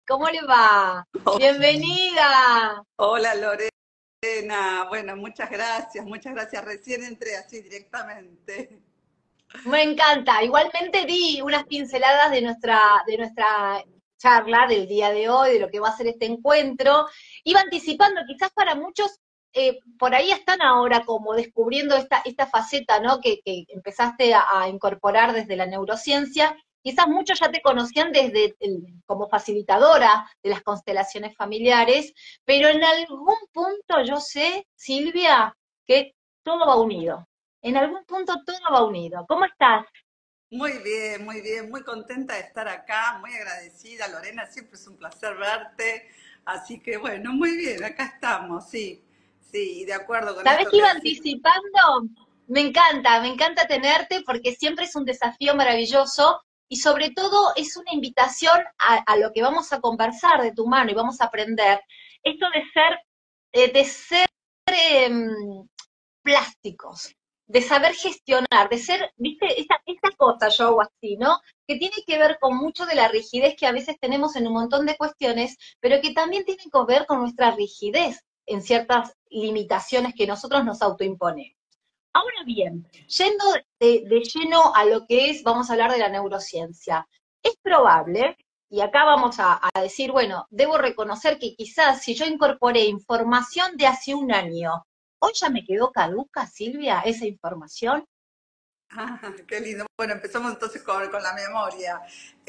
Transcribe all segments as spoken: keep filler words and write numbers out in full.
¿Cómo le va? Oh, Bienvenida. hola Lorena, bueno, muchas gracias, muchas gracias. Recién entré así directamente. Me encanta. Igualmente di unas pinceladas de nuestra, de nuestra charla del día de hoy, de lo que va a ser este encuentro. Iba anticipando, quizás para muchos, eh, por ahí están ahora como descubriendo esta, esta faceta, ¿no? Que, que empezaste a, a incorporar desde la neurociencia. Quizás muchos ya te conocían desde el- como facilitadora de las constelaciones familiares, pero en algún punto yo sé, Silvia, que todo va unido. En algún punto todo va unido. ¿Cómo estás? Muy bien, muy bien, muy contenta de estar acá, muy agradecida, Lorena, siempre es un placer verte. Así que bueno, muy bien, acá estamos, sí, sí, de acuerdo con ¿Sabés esto que que iba decís. anticipando? Me encanta, me encanta tenerte porque siempre es un desafío maravilloso y sobre todo es una invitación a, a lo que vamos a conversar de tu mano y vamos a aprender. Esto de ser, eh, de ser em, plásticos, de saber gestionar, de ser, viste, esta, esta cosa yo hago así, ¿no? Que tiene que ver con mucho de la rigidez que a veces tenemos en un montón de cuestiones, pero que también tiene que ver con nuestra rigidez en ciertas limitaciones que nosotros nos autoimponemos. Ahora bien, yendo de, de lleno a lo que es, vamos a hablar de la neurociencia, es probable, y acá vamos a, a decir, bueno, debo reconocer que quizás si yo incorporé información de hace un año, hoy ya me quedó caduca, Silvia, esa información. Ah, qué lindo. Bueno, empezamos entonces con, con la memoria.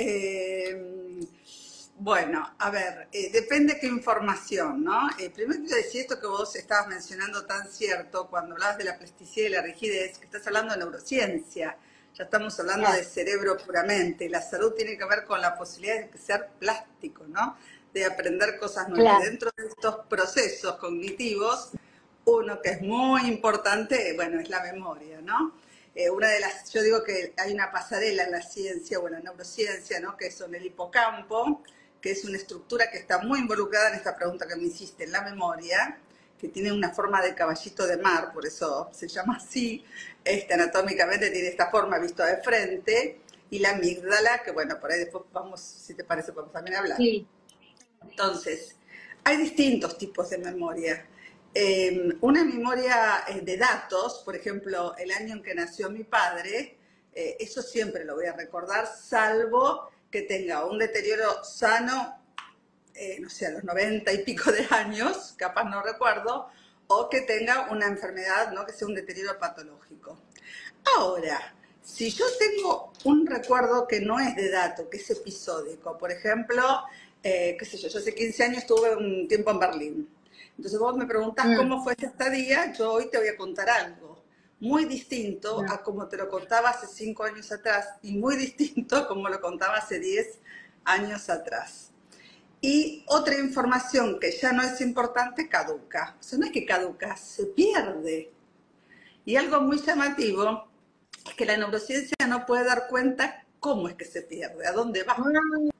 Eh, bueno, a ver, eh, depende qué información, ¿no? Eh, primero quiero decir esto que vos estabas mencionando tan cierto cuando hablabas de la plasticidad y la rigidez, que estás hablando de neurociencia, ya estamos hablando de Claro, cerebro puramente. La salud tiene que ver con la posibilidad de ser plástico, ¿no? De aprender cosas nuevas. Y claro, dentro de estos procesos cognitivos, uno que es muy importante, bueno, es la memoria, ¿no? Eh, una de las, yo digo que hay una pasarela en la ciencia o en la neurociencia, ¿no? Que son el hipocampo, que es una estructura que está muy involucrada en esta pregunta que me hiciste, en la memoria, que tiene una forma de caballito de mar, por eso se llama así, este, anatómicamente tiene esta forma visto de frente, y la amígdala, que bueno, por ahí después vamos, si te parece, podemos también hablar. sí, Entonces, hay distintos tipos de memoria. Eh, una memoria eh, de datos, por ejemplo, el año en que nació mi padre, eh, eso siempre lo voy a recordar, salvo que tenga un deterioro sano, eh, no sé, a los noventa y pico de años, capaz no recuerdo, o que tenga una enfermedad, ¿no? Que sea un deterioro patológico. Ahora, si yo tengo un recuerdo que no es de dato, que es episódico, por ejemplo, eh, qué sé yo, yo hace quince años estuve un tiempo en Berlín. Entonces vos me preguntás mm, cómo fue esa estadía, yo hoy te voy a contar algo muy distinto mm, a como te lo contaba hace cinco años atrás y muy distinto a como lo contaba hace diez años atrás. Y otra información que ya no es importante caduca. O sea, no es que caduca, se pierde. Y algo muy llamativo es que la neurociencia no puede dar cuenta cómo es que se pierde, a dónde va. mm.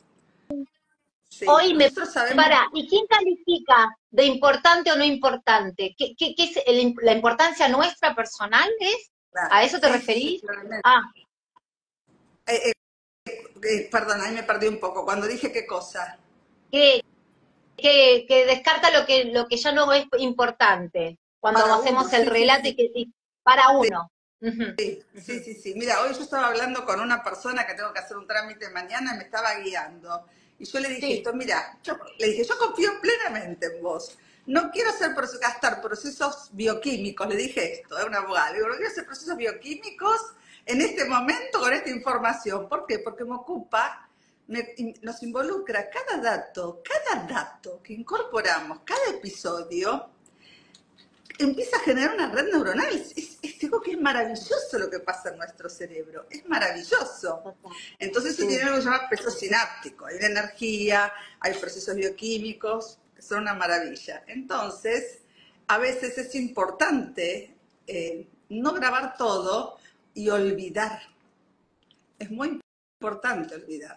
Sí, Hoy me nosotros sabemos, para, ¿y quién califica de importante o no importante? ¿Qué, qué, qué es el- la importancia nuestra personal es? ¿A claro, eso te sí, sí, sí, referís? claramente. Ah, Eh, eh, eh, perdón, ahí me perdí un poco. Cuando dije qué cosa. que, que, que descarta lo que, lo que ya no es importante, cuando Para uno, hacemos el sí, sí, relato y sí. que sí, para uno. Ujú, Sí, ujú. sí, sí. Mira, hoy yo estaba hablando con una persona que tengo que hacer un trámite mañana y me estaba guiando. Y yo le dije Sí, esto, mira, yo, le dije, yo confío plenamente en vos. No quiero hacer gastar procesos bioquímicos, le dije esto, es una abogada. Le digo, no quiero hacer procesos bioquímicos en este momento con esta información. ¿Por qué? Porque me ocupa, me, nos involucra cada dato, cada dato que incorporamos, cada episodio empieza a generar una red neuronal. Es, es, es, digo que es maravilloso lo que pasa en nuestro cerebro, es maravilloso. total, Entonces eso tiene sí. algo que se llama peso sináptico, hay una energía, hay procesos bioquímicos que son una maravilla. Entonces, a veces es importante eh, no grabar todo y olvidar. Es muy importante olvidar.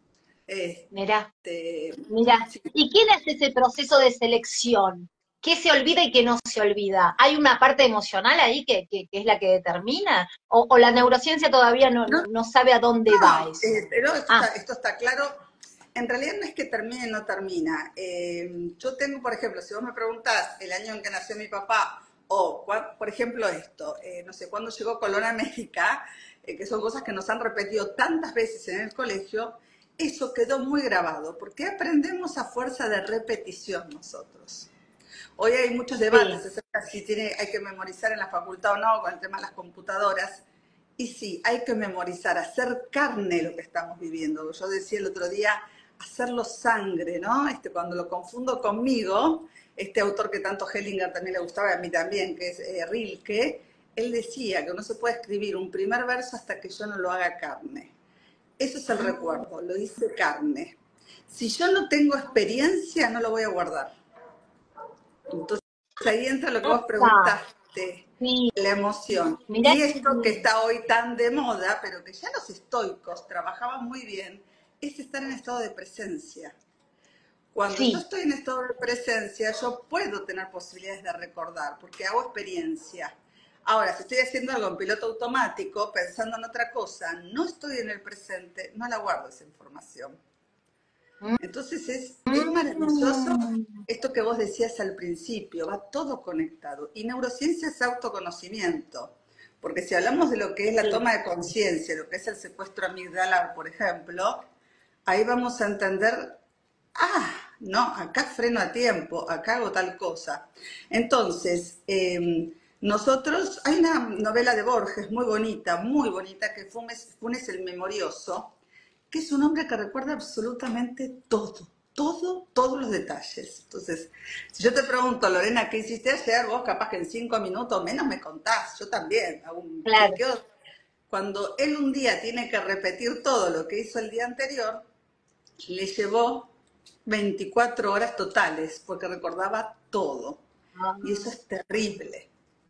Mirá, Este, mirá. sí, ¿Y quién hace ese proceso de selección? ¿Qué se olvida y qué no se olvida? ¿Hay una parte emocional ahí que, que, que es la que determina? ¿O, o la neurociencia todavía no, no, no, no sabe a dónde va no, eso? eh, pero esto está, Ah, esto está claro. En realidad no es que termine, no termina. Eh, yo tengo, por ejemplo, si vos me preguntás el año en que nació mi papá, o, por ejemplo, esto, eh, no sé, cuándo llegó Colón a América, eh, que son cosas que nos han repetido tantas veces en el colegio, eso quedó muy grabado, porque aprendemos a fuerza de repetición nosotros. Hoy hay muchos debates Sí, acerca de si tiene, hay que memorizar en la facultad o no, con el tema de las computadoras. Y sí, hay que memorizar, hacer carne lo que estamos viviendo. Yo decía el otro día, hacerlo sangre, ¿no? Este, cuando lo confundo conmigo, este autor que tanto Hellinger también le gustaba, a mí también, que es eh, Rilke, él decía que no se puede escribir un primer verso hasta que yo no lo haga carne. Eso es el recuerdo, lo hice carne. Si yo no tengo experiencia, no lo voy a guardar. Entonces ahí entra lo que vos opa, preguntaste, sí, la emoción. mirá Y qué esto que bien. está hoy tan de moda, pero que ya los estoicos trabajaban muy bien, es estar en estado de presencia. Cuando yo Sí, estoy en estado de presencia, yo puedo tener posibilidades de recordar, porque hago experiencia. Ahora, si estoy haciendo algo en piloto automático, pensando en otra cosa, no estoy en el presente, no la guardo esa información. Entonces es, es maravilloso mm, esto que vos decías al principio, va todo conectado. Y neurociencia es autoconocimiento, porque si hablamos de lo que es la sí, toma de conciencia, lo que es el secuestro amigdalar, por ejemplo, ahí vamos a entender, ah, no, acá freno a tiempo, acá hago tal cosa. Entonces, eh, nosotros, hay una novela de Borges muy bonita, muy bonita, que Funes, Funes el Memorioso, que es un hombre que recuerda absolutamente todo, todo, todos los detalles. Entonces, si yo te pregunto, Lorena, ¿qué hiciste ayer? Vos capaz que en cinco minutos menos me contás, yo también. Aún, ¿qué, claro. qué? Cuando él un día tiene que repetir todo lo que hizo el día anterior, le llevó veinticuatro horas totales, porque recordaba todo. Ah, Y eso es terrible.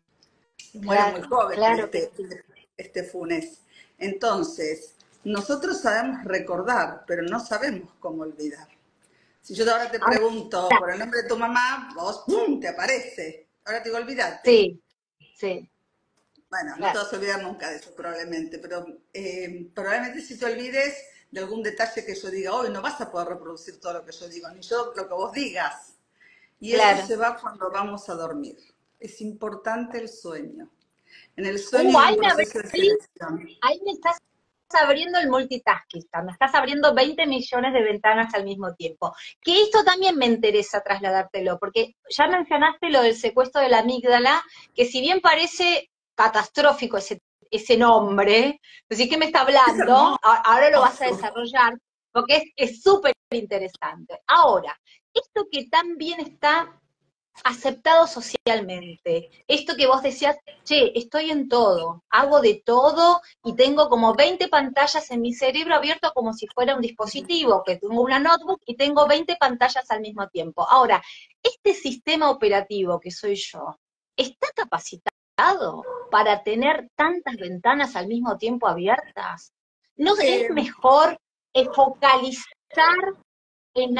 Muere muy claro, joven claro que este, sí. este Funes. Entonces, nosotros sabemos recordar, pero no sabemos cómo olvidar. Si yo ahora te Ahora, pregunto por el nombre de tu mamá, vos, ¡pum!, te aparece. Ahora te digo, olvídate. sí, sí, Bueno, no te claro. vas a olvidar nunca de eso probablemente, pero eh, probablemente si te olvides de algún detalle que yo diga hoy, no vas a poder reproducir todo lo que yo digo, ni yo lo que vos digas. Y eso Claro. se va cuando vamos a dormir. Es importante el sueño. En el sueño Uh, hay ahí un me proceso de abrí, selección. ahí me estás abriendo el multitasking, me estás abriendo veinte millones de ventanas al mismo tiempo. Que esto también me interesa trasladártelo, porque ya mencionaste lo del secuestro de la amígdala, que si bien parece catastrófico ese, ese nombre, decir, ¿qué me está Es hablando? Ahora lo vas a hermoso. desarrollar, porque es súper interesante. Ahora, esto que también está aceptado socialmente. Esto que vos decías, che, estoy en todo, hago de todo y tengo como veinte pantallas en mi cerebro abierto como si fuera un dispositivo, que tengo una notebook y tengo veinte pantallas al mismo tiempo. Ahora, este sistema operativo que soy yo, ¿está capacitado para tener tantas ventanas al mismo tiempo abiertas? ¿No es Eh, mejor eh, focalizar en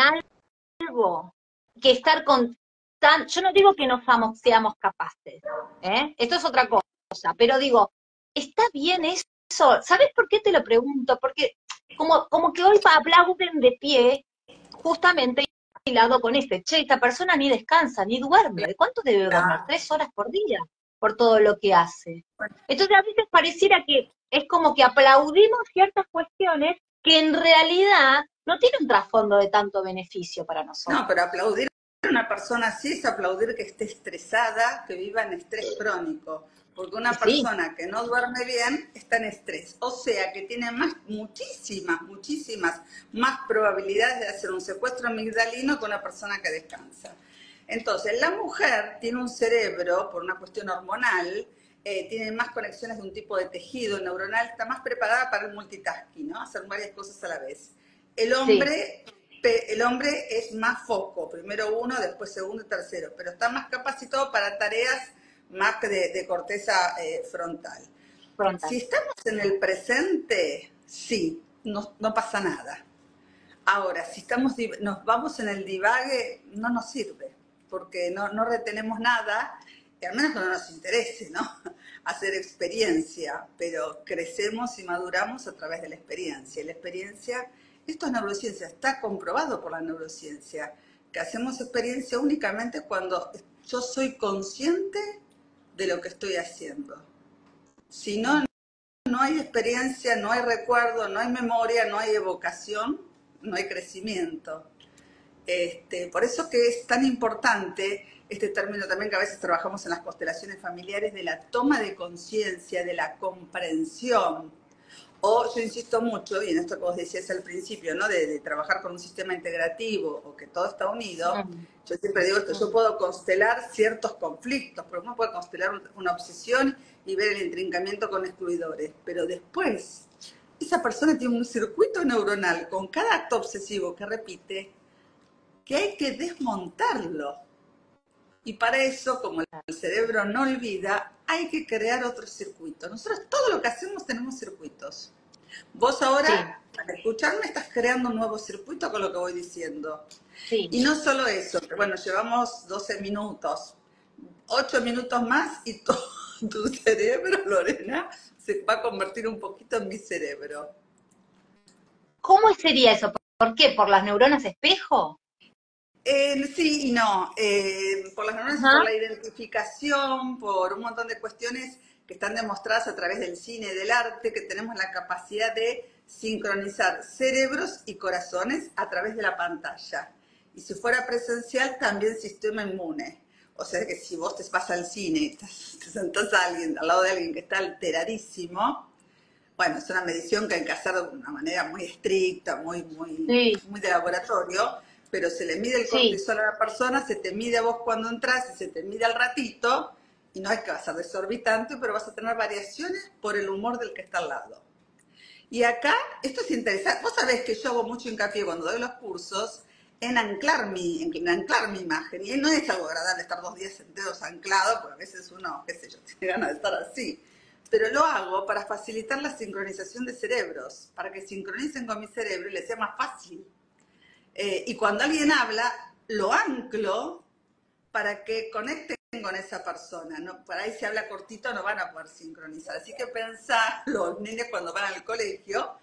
algo que estar con tan, yo no digo que no seamos, seamos capaces, ¿eh? Esto es otra cosa, pero digo, ¿está bien eso? ¿Sabes por qué te lo pregunto? Porque como, como que hoy aplauden de pie, justamente hilado con este, che, esta persona ni descansa, ni duerme, ¿de cuánto debe dormir? la- Tres horas por día, por todo lo que hace. Entonces a veces pareciera que es como que aplaudimos ciertas cuestiones que en realidad no tienen un trasfondo de tanto beneficio para no, nosotros. pero aplaudir a una persona así es aplaudir que esté estresada, que viva en estrés crónico. Porque Y una sí, persona que no duerme bien está en estrés. O sea que tiene más, muchísimas, muchísimas más probabilidades de hacer un secuestro amigdalino que una persona que descansa. Entonces, la mujer tiene un cerebro, por una cuestión hormonal, eh, tiene más conexiones de un tipo de tejido neuronal, está más preparada para el multitasking, ¿no? Hacer varias cosas a la vez. El sí, hombre, el hombre es más foco, primero uno, después segundo y tercero, pero está más capacitado para tareas más de, de corteza eh, frontal. frontal. Si estamos en el presente, sí, no, no pasa nada. Ahora, si estamos, nos vamos en el divague, no nos sirve, porque no, no retenemos nada, y al menos que no nos interese, ¿no? Hacer experiencia, pero crecemos y maduramos a través de la experiencia. Y la experiencia Esto es neurociencia, está comprobado por la neurociencia, que hacemos experiencia únicamente cuando yo soy consciente de lo que estoy haciendo. Si no, no hay experiencia, no hay recuerdo, no hay memoria, no hay evocación, no hay crecimiento. Este, por eso que es tan importante este término también que a veces trabajamos en las constelaciones familiares de la toma de conciencia, de la comprensión. O yo insisto mucho, y en esto que vos decías al principio, ¿no? De, de trabajar con un sistema integrativo o que todo está unido, Mm, yo siempre digo esto, yo mm. puedo constelar ciertos conflictos, pero uno puede constelar una obsesión y ver el intrincamiento con excluidores, pero después esa persona tiene un circuito neuronal con cada acto obsesivo que repite, que hay que desmontarlo. Y para eso, como el cerebro no olvida, hay que crear otro circuito. Nosotros todo lo que hacemos tenemos circuitos. Vos Sí, ahora, al escucharme, estás creando un nuevo circuito con lo que voy diciendo. sí. Y no solo eso, que bueno, llevamos doce minutos, ocho minutos más y todo tu cerebro, Lorena, se va a convertir un poquito en mi cerebro. ¿Cómo sería eso? ¿Por qué? ¿Por las neuronas espejo? Eh, sí y no, eh, por las neuronas y por Ajá. la identificación, por un montón de cuestiones que están demostradas a través del cine y del arte, que tenemos la capacidad de sincronizar cerebros y corazones a través de la pantalla. Y si fuera presencial, también sistema inmune. O sea que si vos te vas al cine y te, te sentás a alguien, al lado de alguien que está alteradísimo, bueno, es una medición que hay que hacer de una manera muy estricta, muy, muy, Sí, muy de laboratorio, pero se le mide el sí. cortisol a la persona, se te mide a vos cuando entras y se te mide al ratito, y no es que vas a ser desorbitante, pero vas a tener variaciones por el humor del que está al lado. Y acá, esto es interesante, vos sabés que yo hago mucho hincapié cuando doy los cursos en anclar mi, en anclar mi imagen, y no es algo agradable estar dos días enteros anclado, porque a veces uno, qué sé yo, tiene ganas de estar así, pero lo hago para facilitar la sincronización de cerebros, para que sincronicen con mi cerebro y les sea más fácil. Eh, y cuando alguien habla, lo anclo para que conecten con esa persona. ¿No? Por ahí si habla cortito no van a poder sincronizar. Así que pensá, los niños cuando van al colegio,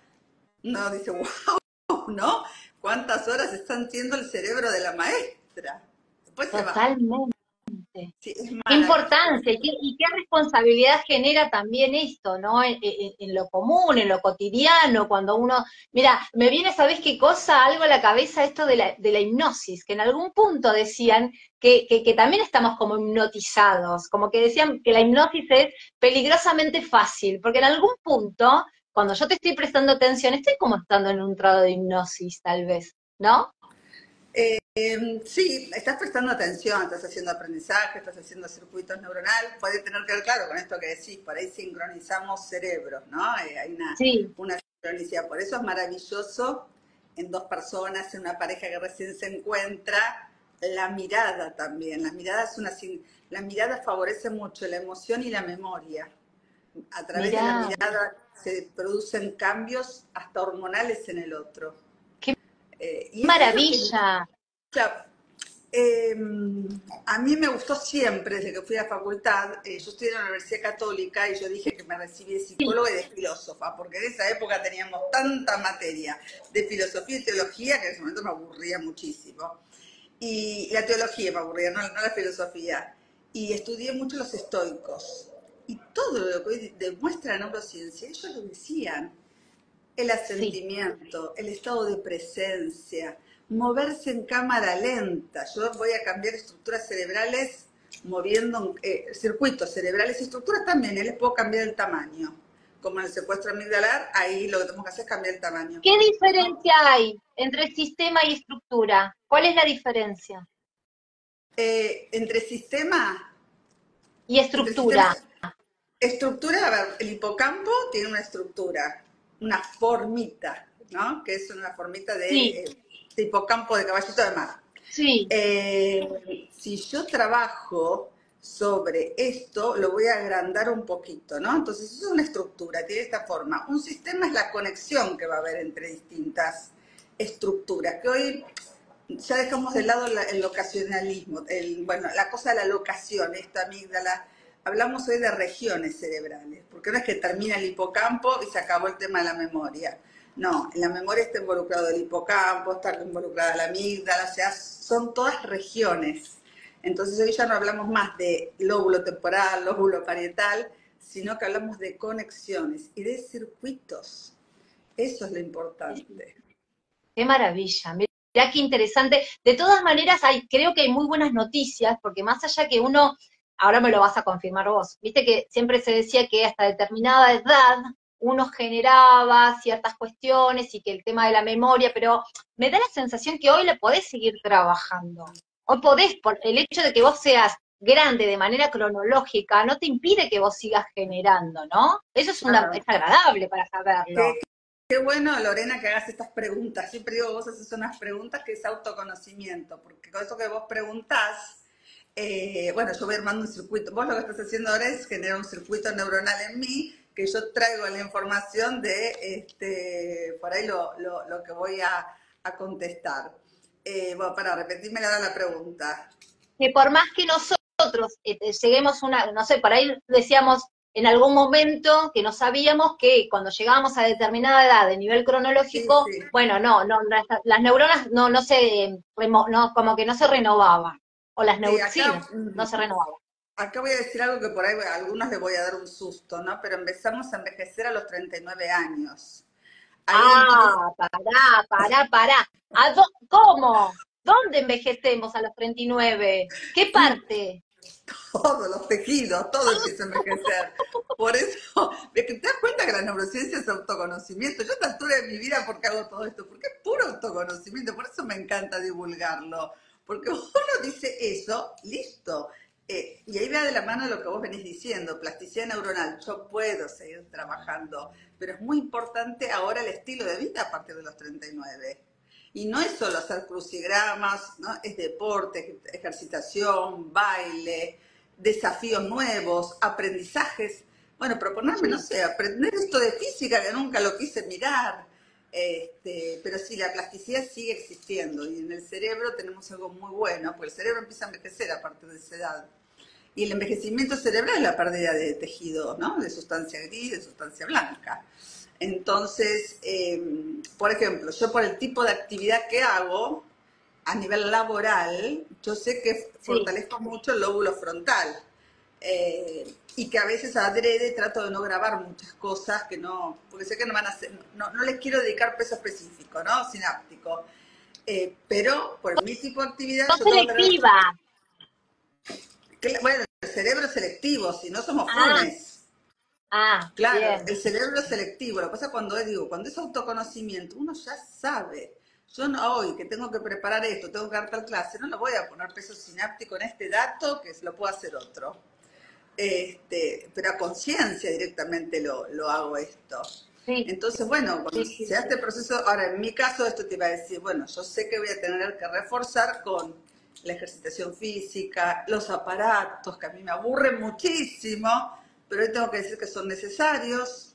no dice, wow, ¿no? ¿Cuántas horas está haciendo el cerebro de la maestra? Después se va. Totalmente. Sí, es Qué maravilloso. importancia y qué, y qué responsabilidad genera también esto, ¿no? En, en- en lo común, en lo cotidiano, cuando uno, mira, me viene, ¿sabés qué cosa? Algo a la cabeza esto de la, de la hipnosis, que en algún punto decían que, que, que también estamos como hipnotizados, como que decían que la hipnosis es peligrosamente fácil, porque en algún punto, cuando yo te estoy prestando atención, estoy como estando en un grado de hipnosis, tal vez, ¿no? Eh, sí, estás prestando atención, estás haciendo aprendizaje, estás haciendo circuitos neuronales, puede tener que ver, claro, con esto que decís, por ahí sincronizamos cerebros, ¿no? Eh, hay una, Sí, una sincronicidad, por eso es maravilloso en dos personas, en una pareja que recién se encuentra, la mirada también, la mirada es una, la mirada favorece mucho la emoción y la memoria. A través de la mirá, mirada se producen cambios hasta hormonales en el otro. qué Eh, y es eso que maravilla. sea, eh, a mí me gustó siempre, desde que fui a la facultad, eh, yo estudié en la Universidad Católica y yo dije que me recibí de psicóloga y de filósofa, porque en esa época teníamos tanta materia de filosofía y teología que en ese momento me aburría muchísimo. Y la teología me aburría, no, no la filosofía. Y estudié mucho los estoicos. Y todo lo que hoy demuestra la neurociencia, ellos lo decían, el Sí, asentimiento, el estado de presencia, moverse en cámara lenta. Yo voy a cambiar estructuras cerebrales moviendo eh, circuitos cerebrales y estructuras también, ¿eh? Les puedo cambiar el tamaño. Como en el secuestro amigdalar, ahí lo que tenemos que hacer es cambiar el tamaño. ¿qué ¿No? diferencia hay entre sistema y estructura? ¿Cuál es la diferencia? Eh, entre sistema, Y entre sistemas, estructura. estructura, a ver, el hipocampo tiene una estructura, una formita, ¿no? Que es una formita de, Sí, eh, de hipocampo de caballito de mar. sí, Eh, si yo trabajo sobre esto, lo voy a agrandar un poquito, ¿no? Entonces, eso es una estructura, tiene esta forma. Un sistema es la conexión que va a haber entre distintas estructuras, que hoy ya dejamos de lado la, el locacionalismo, el, bueno, la cosa de la locación, esta amígdala. Hablamos hoy de regiones cerebrales, porque no es que termina el hipocampo y se acabó el tema de la memoria. No, en la memoria está involucrado el hipocampo, está involucrada la amígdala, o sea, son todas regiones. Entonces hoy ya no hablamos más de lóbulo temporal, lóbulo parietal, sino que hablamos de conexiones y de circuitos. Eso es lo importante. Qué maravilla, mirá qué interesante. De todas maneras, hay, creo que hay muy buenas noticias, porque más allá que uno, ahora me lo vas a confirmar vos, viste que siempre se decía que hasta determinada edad uno generaba ciertas cuestiones y que el tema de la memoria, pero me da la sensación que hoy le podés seguir trabajando. Hoy podés, por el hecho de que vos seas grande de manera cronológica, no te impide que vos sigas generando, ¿no? Eso es, una, es Claro. agradable para Qué, saberlo. qué bueno, Lorena, que hagas estas preguntas. Siempre digo, vos haces unas preguntas que es autoconocimiento, porque con eso que vos preguntás, eh, bueno, yo voy armando un circuito. Vos lo que estás haciendo ahora es generar un circuito neuronal en mí, que yo traigo la información de, este, por ahí lo, lo, lo que voy a, a contestar. Eh, bueno, para repetirme la, la pregunta. Que por más que nosotros eh, lleguemos a una, no sé, por ahí decíamos en algún momento que no sabíamos que cuando llegábamos a determinada edad de nivel Sí, cronológico, sí. bueno, no, no, las, las neuronas no, no se, no, como que no se renovaban, o las Sí, neuronas, sí, acá, no se renovaban. acá voy a decir algo que por ahí a algunos les voy a dar un susto, ¿no? Pero empezamos a envejecer a los treinta y nueve años. Ahí empieza Ah, pará, pará, pará. ¿A dó- ¿Cómo? ¿Dónde envejecemos a los treinta y nueve? ¿Qué parte? todos los tejidos, todo empieza a envejecer. Por eso, ¿ves que te das cuenta que la neurociencia es autoconocimiento? Yo a esta altura de mi vida, ¿por qué hago todo esto? Porque es puro autoconocimiento, por eso me encanta divulgarlo. Porque uno dice eso, listo. Eh, y ahí va de la mano de lo que vos venís diciendo, plasticidad neuronal. Yo puedo seguir trabajando, pero es muy importante ahora el estilo de vida a partir de los treinta y nueve. Y no es solo hacer crucigramas, ¿no? Es deporte, ejercitación, baile, desafíos nuevos, aprendizajes. Bueno, proponerme, no Sí. sé, aprender esto de física que nunca lo quise mirar. Este, pero sí, la plasticidad sigue existiendo y en el cerebro tenemos algo muy bueno, porque el cerebro empieza a envejecer a partir de esa edad. Y el envejecimiento cerebral es la pérdida de tejido, ¿no? De sustancia gris, de sustancia blanca. Entonces, eh, por ejemplo, yo por el tipo de actividad que hago, a nivel laboral, yo sé que Sí. fortalezco mucho el lóbulo frontal. Eh, y que a veces adrede trato de no grabar muchas cosas que no, porque sé que no van a hacer, no, no les quiero dedicar peso específico, ¿no? Sináptico. Eh, pero por mi tipo de actividad No yo tengo que tener, selectiva. bueno, el cerebro selectivo, si no somos Ah, funes. ah, Claro, bien. el cerebro es selectivo. Lo que pasa es cuando es, digo, cuando es autoconocimiento, uno ya sabe. Yo no, hoy que tengo que preparar esto, tengo que dar tal clase, no le voy a poner peso sináptico en este dato que lo puede hacer otro. Este, pero a conciencia directamente lo, lo hago esto. Sí, Entonces, bueno, cuando sí, sí, se hace sí. el proceso, ahora en mi caso esto te iba a decir, bueno, yo sé que voy a tener que reforzar con la ejercitación física, los aparatos, que a mí me aburren muchísimo, pero hoy tengo que decir que son necesarios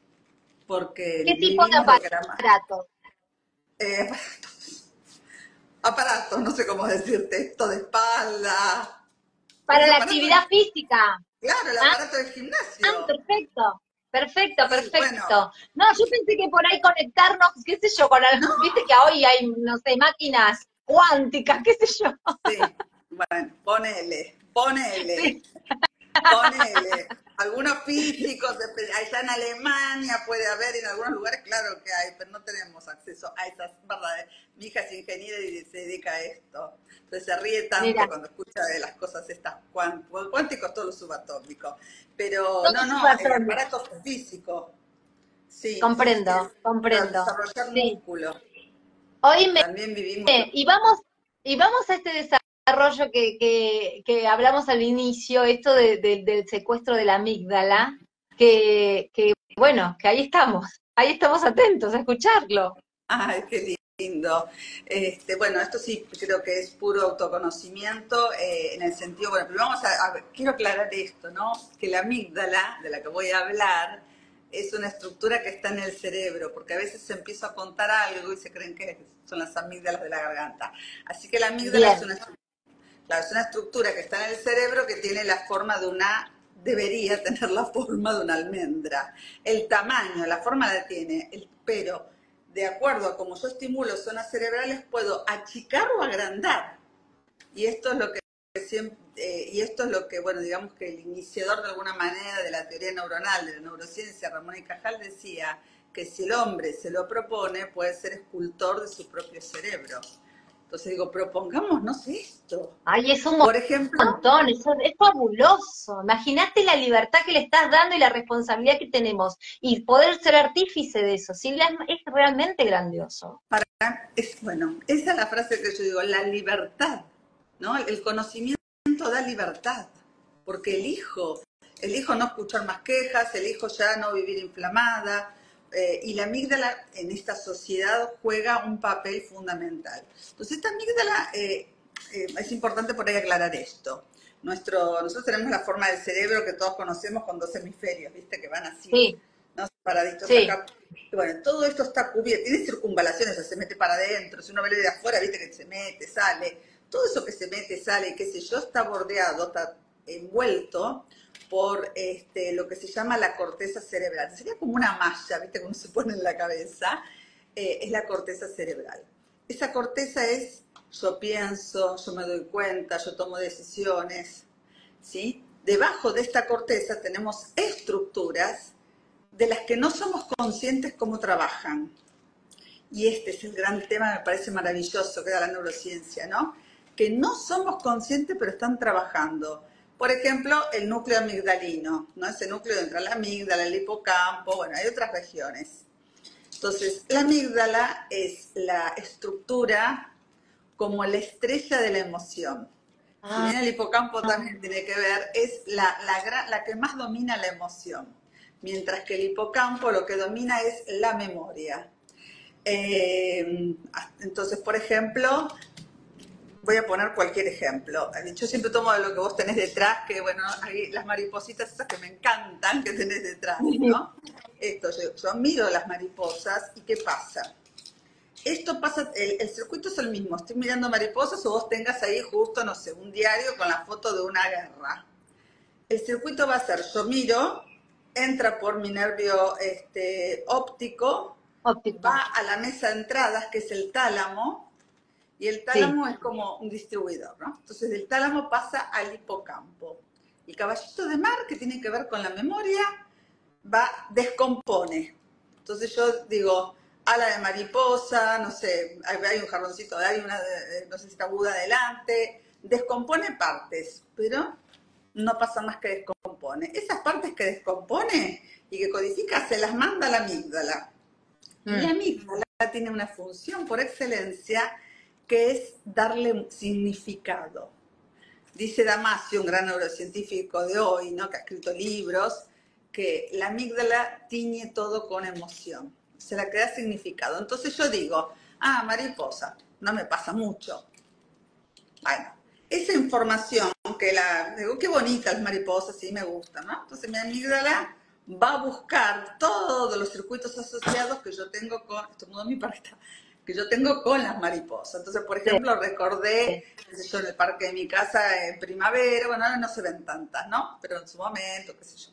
¿Qué porque tipo de vivimos de grama. aparatos? Eh, aparatos, aparatos, no sé cómo decirte, esto de espalda, Para ese la aparato, actividad física. claro, el Ah, aparato del ah, gimnasio. perfecto. Perfecto, Sí, bueno, perfecto. No, yo pensé que por ahí conectarnos, qué sé yo, con no, algo, viste que hoy hay, no sé, máquinas cuánticas, qué sé yo. sí, bueno, ponele, ponele, Sí. ponele. Algunos físicos, allá en Alemania puede haber, en algunos lugares, claro que hay, pero no tenemos acceso a esas verdades. Mi hija es ingeniera y se dedica a esto. Entonces se ríe tanto Mira, cuando escucha de las cosas estas cuánticos, todo lo subatómico. Pero todo no, es no, el supersónico. aparato físico, sí, sí, Comprendo, es para comprendo. desarrollar Sí. músculo. Oíme, También vivimos. y vamos, y vamos a este desarrollo que, que, que hablamos al inicio, esto de- de- del secuestro de la amígdala, que, que bueno, que ahí estamos, ahí estamos atentos a escucharlo. Ay, qué lindo. Este, bueno, esto sí creo que es puro autoconocimiento eh, en el sentido, bueno, pero vamos a, a ver, quiero aclarar esto, ¿no? Que la amígdala, de la que voy a hablar, es una estructura que está en el cerebro, porque a veces se empieza a contar algo y se creen que son las amígdalas de la garganta. Así que la amígdala es Bien, una, claro, es una estructura que está en el cerebro que tiene la forma de una, debería tener la forma de una almendra. El tamaño, la forma la tiene, el, pero de acuerdo a cómo yo estimulo zonas cerebrales, puedo achicar o agrandar. Y esto es lo que siempre, eh, y esto es lo que, bueno, digamos que el iniciador de alguna manera de la teoría neuronal, de la neurociencia, Ramón y Cajal, decía que si el hombre se lo propone, puede ser escultor de su propio cerebro. Entonces digo, propongámonos esto. Ay, es un Por ejemplo, montón, eso es fabuloso. Imagínate la libertad que le estás dando y la responsabilidad que tenemos. Y poder ser artífice de eso, Silvia, es, es realmente grandioso. es, bueno, esa es la frase que yo digo, la libertad, ¿no? El conocimiento da libertad, porque elijo, elijo no escuchar más quejas, elijo ya no vivir inflamada, eh, y la amígdala en esta sociedad juega un papel fundamental. Entonces esta amígdala, eh, eh, es importante por ahí aclarar esto. Nuestro, nosotros tenemos la forma del cerebro que todos conocemos con dos hemisferios, ¿viste? Que van así, Sí, ¿no? Separaditos sí. acá. Bueno, todo esto está cubierto, tiene circunvalaciones, o sea, se mete para adentro, si uno ve de afuera, viste que se mete, sale, todo eso que se mete, sale, qué sé yo, está bordeado, está envuelto por este, lo que se llama la corteza cerebral. Sería como una malla, viste, que uno se pone en la cabeza, eh, es la corteza cerebral. Esa corteza es, yo pienso, yo me doy cuenta, yo tomo decisiones, ¿sí? Debajo de esta corteza tenemos estructuras de las que no somos conscientes cómo trabajan. Y este es el gran tema, me parece maravilloso, que da la neurociencia, ¿no? Que no somos conscientes, pero están trabajando. Por ejemplo, el núcleo amigdalino, ¿no? Ese núcleo entre la amígdala, el hipocampo, bueno, hay otras regiones. Entonces, la amígdala es la estructura como la estrella de la emoción. Si Ah, bien el hipocampo también tiene que ver, es la, la, la que más domina la emoción. Mientras que el hipocampo lo que domina es la memoria. Eh, entonces, por ejemplo, voy a poner cualquier ejemplo. Yo siempre tomo de lo que vos tenés detrás, que bueno, hay las maripositas esas que me encantan que tenés detrás, ¿no? Esto, yo, yo miro las mariposas y ¿qué pasa? Esto pasa, el, el circuito es el mismo, estoy mirando mariposas o vos tengas ahí justo, no sé, un diario con la foto de una guerra. El circuito va a ser, yo miro, entra por mi nervio este, óptico, óptico. va a la mesa de entradas, que es el tálamo, y el Sí, tálamo es como un distribuidor, ¿no? Entonces del tálamo pasa al hipocampo. El caballito de mar, que tiene que ver con la memoria, va, descompone. Entonces yo digo, ala de mariposa, no sé, hay, hay un jarroncito, hay una, no sé si está aguda adelante, descompone partes, pero no pasa más que descompone. Esas partes que descompone y que codifica se las manda a la amígdala. Y la mm, amígdala tiene una función por excelencia que es darle significado. Dice Damasio, un gran neurocientífico de hoy, ¿no? Que ha escrito libros, que la amígdala tiñe todo con emoción, se la que da significado. Entonces yo digo, ah, mariposa, no me pasa mucho. Bueno, esa información que la, digo, qué bonitas las mariposas, sí me gustan, ¿no? Entonces mi amígdala va a buscar todos los circuitos asociados que yo tengo con, esto mudó mi paleta, que yo tengo con las mariposas. Entonces, por sí. ejemplo, recordé, qué sé yo, en el parque de mi casa en primavera, bueno, ahora no se ven tantas, ¿no? Pero en su momento, qué sé yo.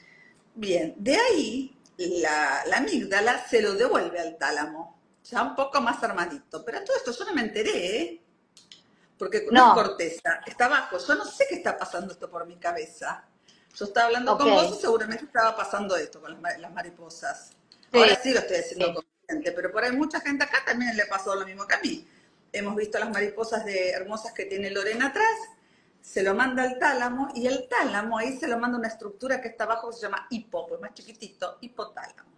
Bien, de ahí la, la amígdala se lo devuelve al tálamo, ya un poco más armadito. Pero a todo esto yo no me enteré, ¿eh? Porque no es No, corteza, está abajo. Yo no sé qué está pasando esto por mi cabeza. Yo estaba hablando ok. con vos y seguramente estaba pasando esto con las, las mariposas. Ahora Sí, sí lo estoy haciendo consciente, pero por ahí mucha gente acá también le pasó lo mismo que a mí. Hemos visto las mariposas de hermosas que tiene Lorena atrás, se lo manda al tálamo y el tálamo ahí se lo manda una estructura que está abajo que se llama hipo, pues más chiquitito, hipotálamo.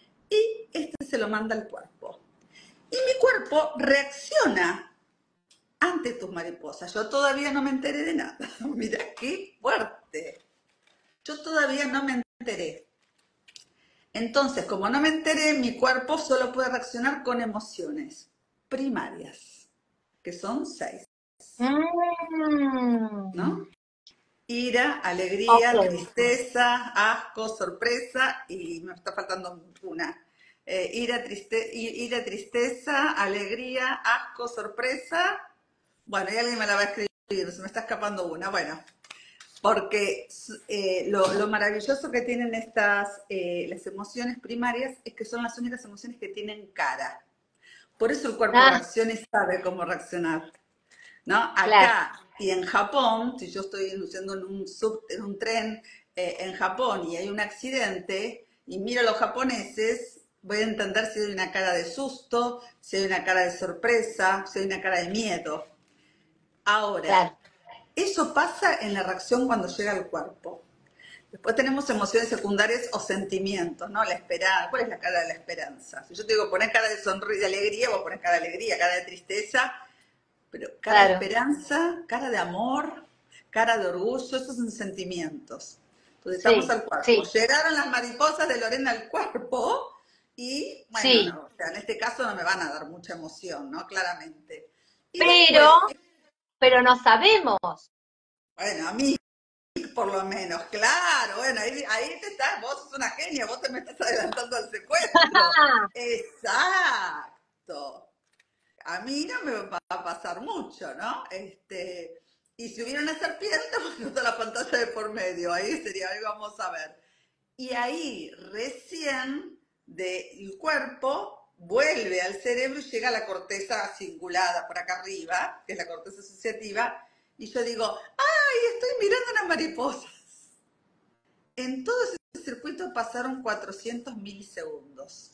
Y este se lo manda al cuerpo. Y mi cuerpo reacciona ante tus mariposas. Yo todavía no me enteré de nada. Mira, qué fuerte. Yo todavía no me enteré. Entonces, como no me enteré, mi cuerpo solo puede reaccionar con emociones primarias, que son seis, Mm, ¿no? Ira, alegría, ok. tristeza, asco, sorpresa y me está faltando una. Eh, ira, triste, ira, tristeza, alegría, asco, sorpresa. Bueno, y alguien me la va a escribir, se me está escapando una. Bueno, Porque eh, lo, lo maravilloso que tienen estas, eh, las emociones primarias es que son las únicas emociones que tienen cara. Por eso el cuerpo Ah, reacciona y sabe cómo reaccionar, ¿no? claro, Acá y en Japón, si yo estoy yendo en un, sub, en un tren eh, en Japón y hay un accidente y miro a los japoneses, voy a entender si hay una cara de susto, si hay una cara de sorpresa, si hay una cara de miedo. Ahora, claro, eso pasa en la reacción cuando llega al cuerpo. Después tenemos emociones secundarias o sentimientos, ¿no? La esperanza. ¿Cuál es la cara de la esperanza? Si yo te digo poner cara de sonrisa, de alegría, vos pones cara de alegría, cara de tristeza, pero cara de claro. esperanza, cara de amor, cara de orgullo, esos son sentimientos. Entonces estamos Sí, al cuerpo. sí, Llegaron las mariposas de Lorena al cuerpo y, bueno, sí. no, o sea, en este caso no me van a dar mucha emoción, ¿no? Claramente. Y Pero, después, pero no sabemos. bueno, a mí por lo menos, claro, bueno, ahí, ahí te estás, vos sos una genia, vos te me estás adelantando al secuestro. Exacto. A mí no me va a pasar mucho, ¿no? Este, y si hubiera una serpiente, pues no está la pantalla de por medio, ahí sería, ahí vamos a ver. Y ahí recién del cuerpo vuelve al cerebro y llega a la corteza cingulada por acá arriba, que es la corteza asociativa, y yo digo, ¡ay, estoy mirando una mariposa! En todo ese circuito pasaron cuatrocientos milisegundos.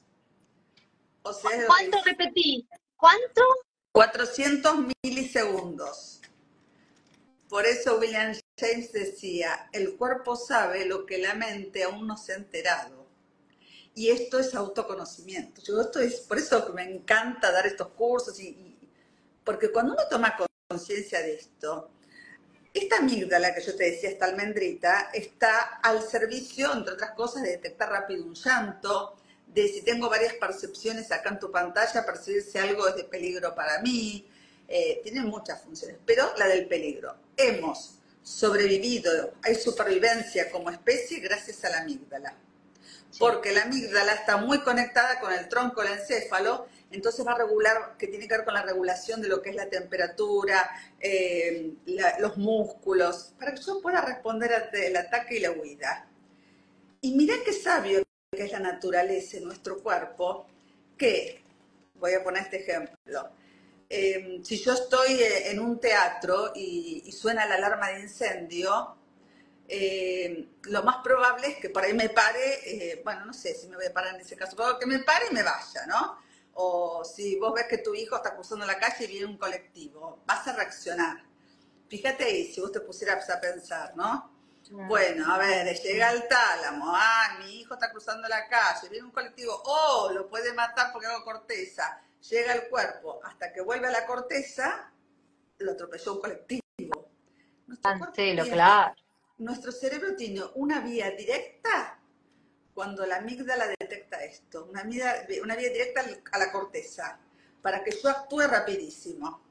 O sea, es lo que ¿Cuánto es repetí? ¿Cuánto? cuatrocientos milisegundos. Por eso William James decía, el cuerpo sabe lo que la mente aún no se ha enterado. Y esto es autoconocimiento. Yo esto es, por eso que me encanta dar estos cursos, y, y porque cuando uno toma conciencia de esto, esta amígdala que yo te decía, esta almendrita, está al servicio, entre otras cosas, de detectar rápido un llanto, de si tengo varias percepciones acá en tu pantalla, percibir si algo es de peligro para mí. Eh, tiene muchas funciones, pero la del peligro. Hemos sobrevivido, hay supervivencia como especie gracias a la amígdala, Sí. porque la amígdala está muy conectada con el tronco del encéfalo, entonces va a regular, que tiene que ver con la regulación de lo que es la temperatura, eh, la, los músculos, para que yo pueda responder al ataque y la huida. Y mirá qué sabio que es la naturaleza en nuestro cuerpo, que, voy a poner este ejemplo, eh, si yo estoy en un teatro y, y suena la alarma de incendio, eh, lo más probable es que por ahí me pare, eh, bueno, no sé si me voy a parar en ese caso, pero que me pare y me vaya, ¿no? O si vos ves que tu hijo está cruzando la calle y viene un colectivo, vas a reaccionar. Fíjate ahí, si vos te pusieras a pensar, ¿no? Mm, Bueno, a ver, llega mm. el tálamo, ah, mi hijo está cruzando la calle, viene un colectivo, oh, lo puede matar porque hago corteza, llega el cuerpo, hasta que vuelve a la corteza, lo atropelló un colectivo. Nuestro cuerpo Cancelo, tiene, claro. nuestro cerebro tiene una vía directa cuando la amígdala detecta esto, una vía, una vía directa a la corteza, para que yo actúe rapidísimo.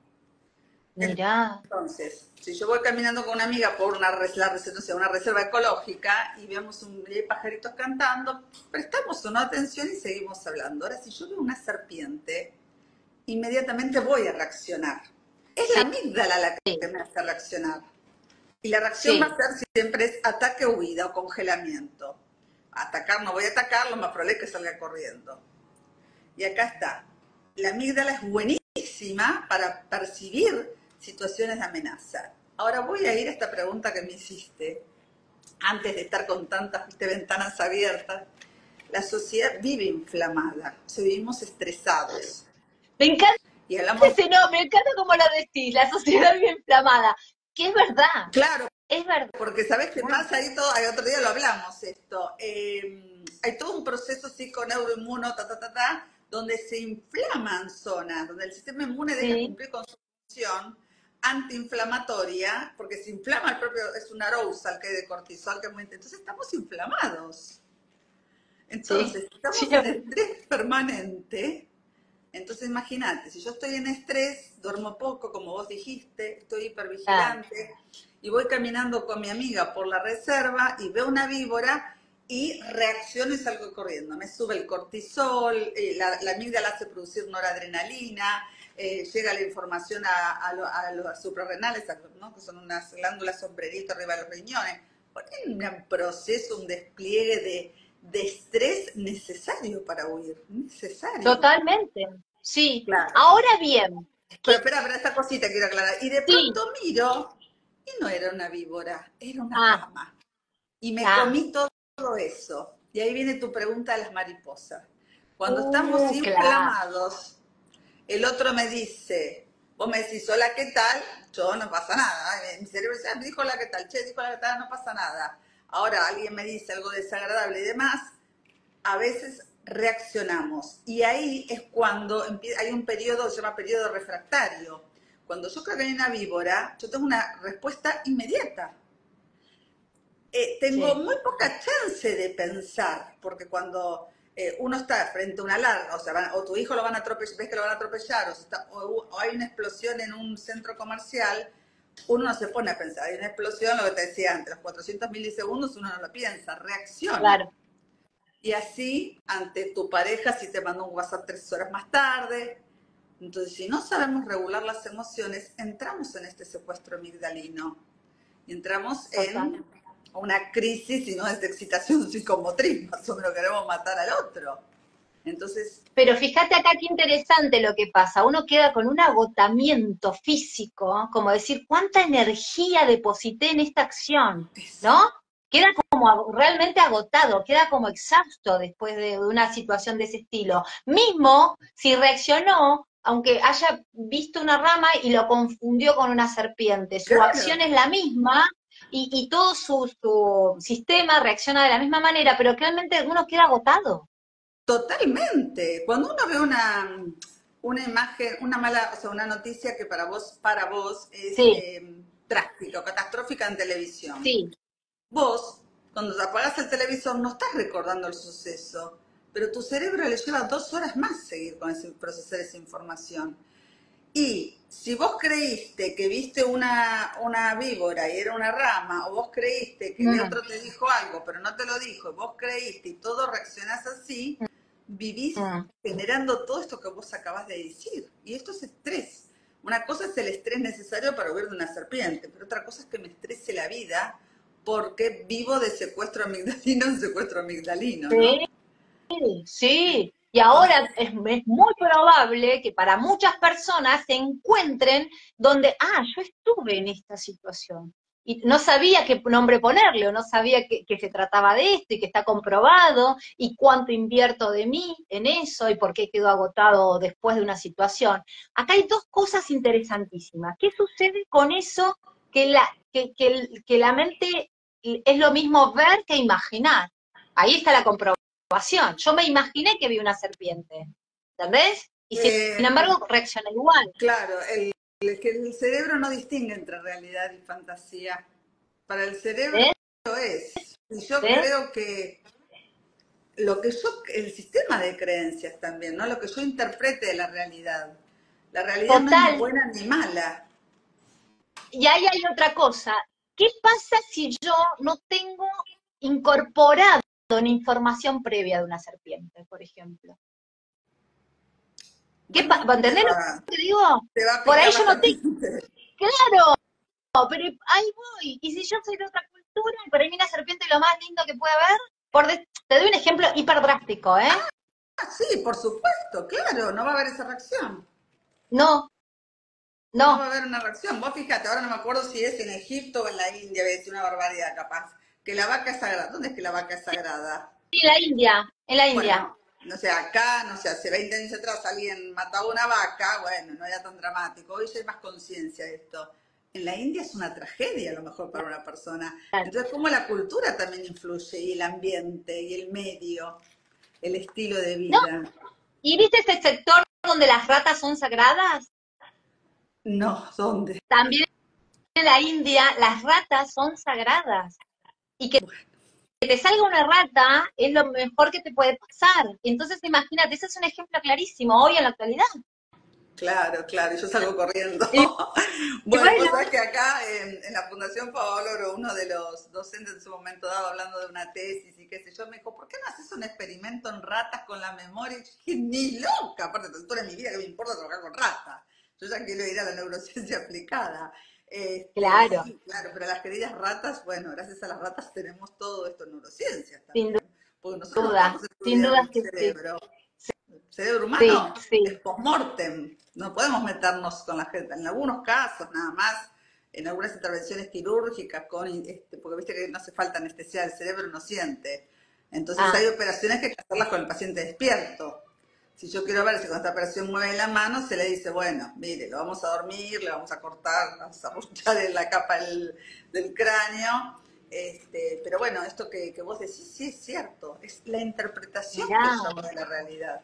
Mirá. Entonces, si yo voy caminando con una amiga por una, la, no sé, una reserva ecológica y vemos un, y hay pajaritos cantando, prestamos una atención y seguimos hablando. Ahora, si yo veo una serpiente, inmediatamente voy a reaccionar. Es la Sí, amígdala la que me hace reaccionar. Y la reacción va sí. a ser siempre es ataque, huida o congelamiento. Atacar, no voy a atacar, lo más probable es que salga corriendo. Y acá está. La amígdala es buenísima para percibir situaciones de amenaza. Ahora voy a ir a esta pregunta que me hiciste, antes de estar con tantas, ¿viste?, ventanas abiertas. La sociedad vive inflamada, o sea, vivimos estresados. Me encanta Y hablamos, ese nombre, me encanta cómo lo decís, la sociedad bien inflamada. Que es verdad, claro, es verdad. porque ¿sabés qué pasa? Ahí todo, ahí otro día lo hablamos esto. Eh, hay todo un proceso psiconeuroinmuno, ta, ta, ta, ta, donde se inflaman zonas, donde el sistema inmune deja de Sí, cumplir con su función antiinflamatoria, porque se inflama el propio, es un arousal que hay de cortisol, que es muy, entonces estamos inflamados. sí, Entonces, sí, estamos es en verdad. estrés permanente. Entonces, imagínate, si yo estoy en estrés, duermo poco, como vos dijiste, estoy Claro, hipervigilante, y voy caminando con mi amiga por la reserva y veo una víbora y reacciono y salgo corriendo. Me sube el cortisol, eh, la, la amígdala hace producir noradrenalina, eh, llega la información a, a, lo, a los suprarrenales, ¿no? Que son unas glándulas sombrerito arriba de los riñones. Es un proceso, un despliegue de, de estrés necesario para huir, necesario. Totalmente, sí. Claro. Ahora bien, ¿qué? Pero espera, espera, esta cosita quiero aclarar. Y de Sí. pronto miro, y no era una víbora, era una Ah, rama. Y me ah. comí todo eso. Y ahí viene tu pregunta de las mariposas. Cuando estamos Uh, claro. inflamados, el otro me dice, vos me decís, hola, ¿qué tal? Yo no pasa nada. Mi cerebro dice, ah, me dijo hola, ¿qué tal? Che, dijo hola, ¿qué tal? No pasa nada. Ahora alguien me dice algo desagradable y demás, a veces reaccionamos. Y ahí es cuando hay un periodo, se llama periodo refractario. Cuando yo creo que hay una víbora, yo tengo una respuesta inmediata. Eh, tengo Sí. muy poca chance de pensar, porque cuando eh, uno está frente a una larga, o sea, van, o tu hijo lo van a atropellar, ves que lo van a atropellar, o, está, o, o hay una explosión en un centro comercial, uno no se pone a pensar. Hay una explosión, lo que te decía antes, los cuatrocientos milisegundos, uno no lo piensa, reacciona. Claro. Y así, ante tu pareja, si te manda un WhatsApp tres horas más tarde. Entonces, si no sabemos regular las emociones, entramos en este secuestro amigdalino. Y entramos Total. en una crisis, y no es de excitación psicomotriz, más o menos queremos matar al otro. Entonces... Pero fíjate acá qué interesante lo que pasa. Uno queda con un agotamiento físico, ¿eh? Como decir, ¿cuánta energía deposité en esta acción? Eso. ¿No? Queda como realmente agotado, queda como exhausto después de una situación de ese estilo. Mismo si reaccionó, aunque haya visto una rama y lo confundió con una serpiente, su acción Claro, es la misma y, y todo su, su sistema reacciona de la misma manera, pero realmente uno queda agotado. totalmente. Cuando uno ve una, una imagen, una mala, o sea, una noticia que para vos, para vos es Sí, eh, trágica o catastrófica en televisión, sí. vos, cuando te apagás el televisor, no estás recordando el suceso, pero tu cerebro le lleva dos horas más seguir con ese, procesar esa información. Y si vos creíste que viste una, una víbora y era una rama, o vos creíste que el Mm, otro te dijo algo, pero no te lo dijo, y vos creíste y todo reaccionás así, vivís mm. generando todo esto que vos acabas de decir. Y esto es estrés. Una cosa es el estrés necesario para huir de una serpiente, pero otra cosa es que me estrese la vida porque vivo de secuestro amigdalino en secuestro amigdalino, ¿no? Sí, sí. Y ahora es, es muy probable que para muchas personas se encuentren donde, ah, yo estuve en esta situación. Y no sabía qué nombre ponerle, o no sabía que, que se trataba de esto y que está comprobado, y cuánto invierto de mí en eso, y por qué quedo agotado después de una situación. Acá hay dos cosas interesantísimas. ¿Qué sucede con eso que la, que, que, que la mente es lo mismo ver que imaginar? Ahí está la comprobación. Yo me imaginé que vi una serpiente, ¿entendés? Y sin Eh, embargo reaccioné igual. claro, el, el que el cerebro no distingue entre realidad y fantasía. Para el cerebro ¿Eh? es. Y yo ¿Eh? creo que lo que yo, el sistema de creencias también, ¿no? Lo que yo interprete de la realidad. La realidad no es ni Total. buena ni mala. Y ahí hay otra cosa. ¿Qué pasa si yo no tengo incorporado una información previa de una serpiente, por ejemplo? ¿Qué pa Bueno, te ¿Entendés lo va, que te digo? te va a Por ahí picar yo la no tengo, serpiente. claro, pero ahí voy. Y si yo soy de otra cultura y para mí una serpiente es lo más lindo que puede haber, por de te doy un ejemplo hiper drástico, ¿eh? Ah, sí, por supuesto, claro, no va a haber esa reacción. No, No va no. a haber una reacción. Vos fíjate, ahora no me acuerdo si es en Egipto o en la India, voy a decir una barbaridad capaz. Que la vaca es sagrada. ¿Dónde es que la vaca es sagrada? En la India, en la India. Bueno, no sé, acá, no sé, hace veinte años atrás alguien mataba una vaca, bueno, no era tan dramático. Hoy ya hay más conciencia de esto. En la India es una tragedia a lo mejor para una persona. Entonces, cómo la cultura también influye, y el ambiente, y el medio, el estilo de No, vida. ¿y viste ese sector donde las ratas son sagradas? No, ¿dónde? También en la India las ratas son sagradas. Y que te salga una rata es lo mejor que te puede pasar. Entonces, imagínate, ese es un ejemplo clarísimo hoy en la actualidad. Claro, claro, y yo salgo corriendo. Y, y Bueno, vos bueno, sabés que acá en, en la Fundación Favaloro, uno de los docentes en su momento dado hablando de una tesis y qué sé yo, me dijo, ¿por qué no haces un experimento en ratas con la memoria? Y yo dije, ni loca, aparte de toda mi vida que me importa trabajar con ratas. Yo ya quiero ir a la neurociencia aplicada. Este, Claro, sí, claro, pero las queridas ratas, bueno, gracias a las ratas tenemos todo esto en neurociencias sin también, porque nosotros no duda, estamos sin estudiando duda el que sí. cerebro. El cerebro Sí, humano es sí. post-mortem, no podemos meternos con la gente, en algunos casos nada más, en algunas intervenciones quirúrgicas, con, este, porque viste que no hace falta anestesia, el cerebro no siente. Entonces hay Ah, operaciones que hay que hacerlas con el paciente despierto. Si yo quiero ver si con esta operación mueve la mano, se le dice, bueno, mire, lo vamos a dormir, le vamos a cortar, vamos a arruchar en la capa del, del cráneo. Este, pero bueno, esto que, que vos decís, sí es cierto, es la interpretación que mirá. yo hago de la realidad.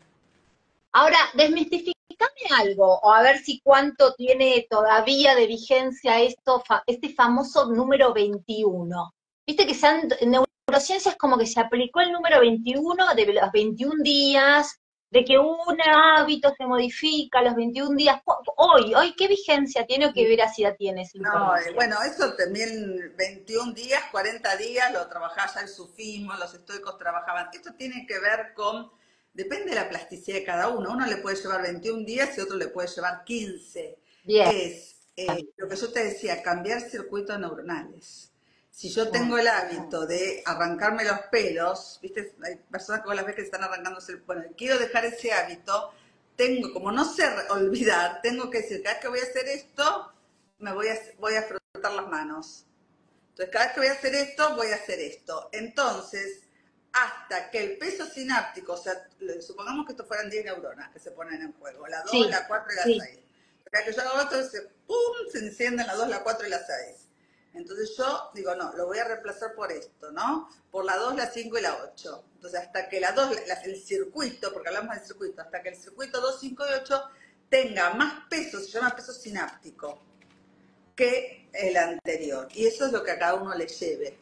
Ahora, desmistificame algo, o a ver si cuánto tiene todavía de vigencia esto, fa- este famoso número veintiuno. Viste que se han, en neurociencias como que se aplicó el número veintiuno de los veintiún días, de que un hábito se modifica a los veintiún días. Cu- Hoy, hoy, ¿qué vigencia tiene o qué veracidad tiene esa No, eh, información? bueno, eso también veintiún días, cuarenta días, lo trabajaba ya el sufismo, los estoicos trabajaban. Esto tiene que ver con, depende de la plasticidad de cada uno. Uno le puede llevar veintiún días y otro le puede llevar quince. Bien, Es eh, lo que yo te decía, cambiar circuitos neuronales. Si yo tengo claro, el hábito de arrancarme los pelos, viste, hay personas que vos las ves que se están arrancándose el bueno, quiero dejar ese hábito, tengo, como no sé olvidar, tengo que decir, cada vez que voy a hacer esto, me voy a, voy a frotar las manos. Entonces, cada vez que voy a hacer esto, voy a hacer esto. Entonces, hasta que el peso sináptico, o sea, supongamos que esto fueran diez neuronas que se ponen en juego, la dos, sí, la cuatro y la sí, seis. Cada que yo hago esto, se, ¡pum!, se encienden la dos, la cuatro y la seis. Entonces yo digo, no, lo voy a reemplazar por esto, ¿no? Por la dos, la cinco y la ocho. Entonces, hasta que la dos, la, el circuito, porque hablamos del circuito, hasta que el circuito dos, cinco y ocho tenga más peso, se llama peso sináptico, que el anterior. Y eso es lo que a cada uno le lleve.